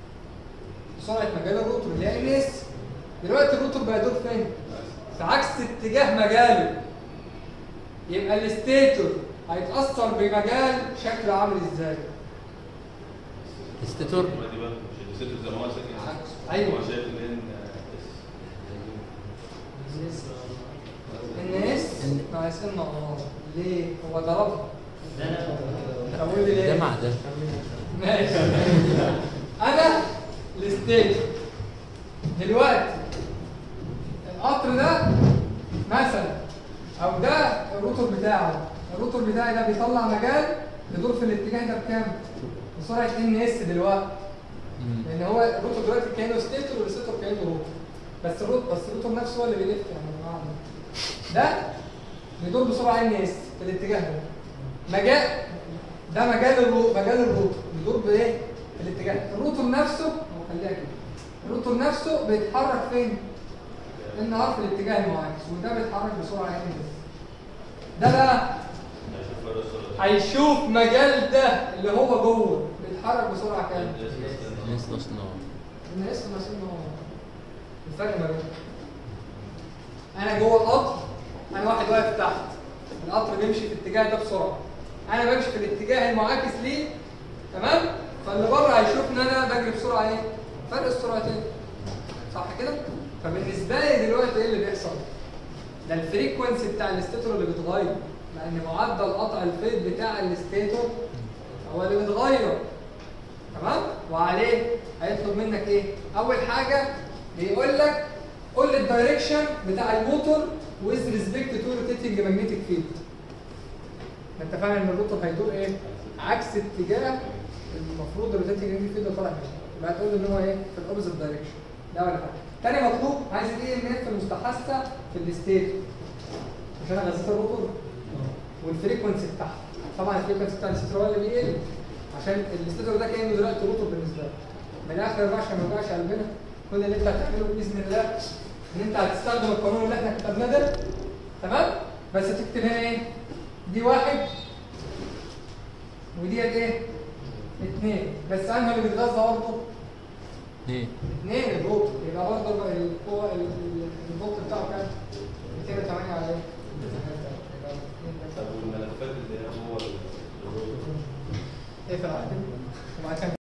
سرعه مجال الروتور اللي هي ان اس. دلوقتي الروتور بقى يدور فين؟ في عكس اتجاه مجاله. يبقى الستيتور هيتاثر بمجال شكله عامل ازاي؟ الستيتور الستيتور زي ما هو ساكن. ايوه هو شايف ان ان اس ناقص ان ار. ليه؟ هو ضربها. اقول لي ليه؟ ده مع ده ماشي. انا الستيتور دلوقتي القطر ده مثلا، او ده الروتور بتاعه. الروتور بتاعي ده بيطلع مجال يدور في الاتجاه ده بكام؟ بسرعه ان اس دلوقتي. لان هو الروتور دلوقتي كانه ستيتور والستيتور كانه روتور. بس الروتور بس الروتور نفسه هو اللي بيلف يعني. ده بيدور بسرعه ان اس في الاتجاه ده. مجال ده مجال الروتور مجال الروتور بيدور بايه؟ في الاتجاه. الروتور نفسه هو خليها كده. الروتور نفسه بيتحرك فين؟ ان ار في الاتجاه المعاكس، وده بيتحرك بسرعه ان اس. ده بقى هيشوف مجال ده اللي هو جوه بيتحرك بسرعه كام؟ ناس نصنع ان اس ناقصين الفرق ما بينهم. انا جوه القطر، انا واحد واقف تحت، القطر بيمشي في الاتجاه ده بسرعه، انا بمشي في الاتجاه المعاكس ليه. تمام؟ فاللي بره هيشوف ان انا بجري بسرعه ايه؟ فرق السرعتين. صح كده؟ فبالنسبه لي دلوقتي ايه اللي بيحصل؟ ده الفريكونسي بتاع الستيتور اللي بيتغير، لان معدل قطع الفيض بتاع الستيتور هو اللي بيتغير. تمام؟ وعليه هيطلب منك ايه؟ اول حاجه بيقول لك قول لي الدايركشن بتاع الموتور with respect to rotating magnetic field. انت فاهم ان الروتور هيدور ايه؟ عكس اتجاه المفروض الروتيتنج magnetic field طالع منه. يبقى هتقول ان هو ايه؟ في الاوبوزيت دايركشن. ده ولا حاجه. تاني مطلوب عايز الاي ام اف المستحثه في الستيت عشان اغذي الروتور والفريكونسي بتاعها. طبعا الفريكونسي بتاع الستيتور هو اللي بيقل عشان الستيتور ده كانه دلوقتي روتور بالنسبه لك. من الاخر بقى عشان ما يوجعش قلبنا، كل اللي انت هتعمله باذن الله ان انت هتستخدم القانون اللي احنا كتبناه ده. تمام؟ بس تكتب هنا ايه؟ دي واحد ودي ايه؟ اثنين. بس انهي اللي بيتغذى برضه؟ اثنين. اثنين الروتور. يبقى برضه القوه الفولت بتاعه كام؟ مئتين وثمانية على ايه؟ طب والملفات اللي هو اقفل عادي وبعد كده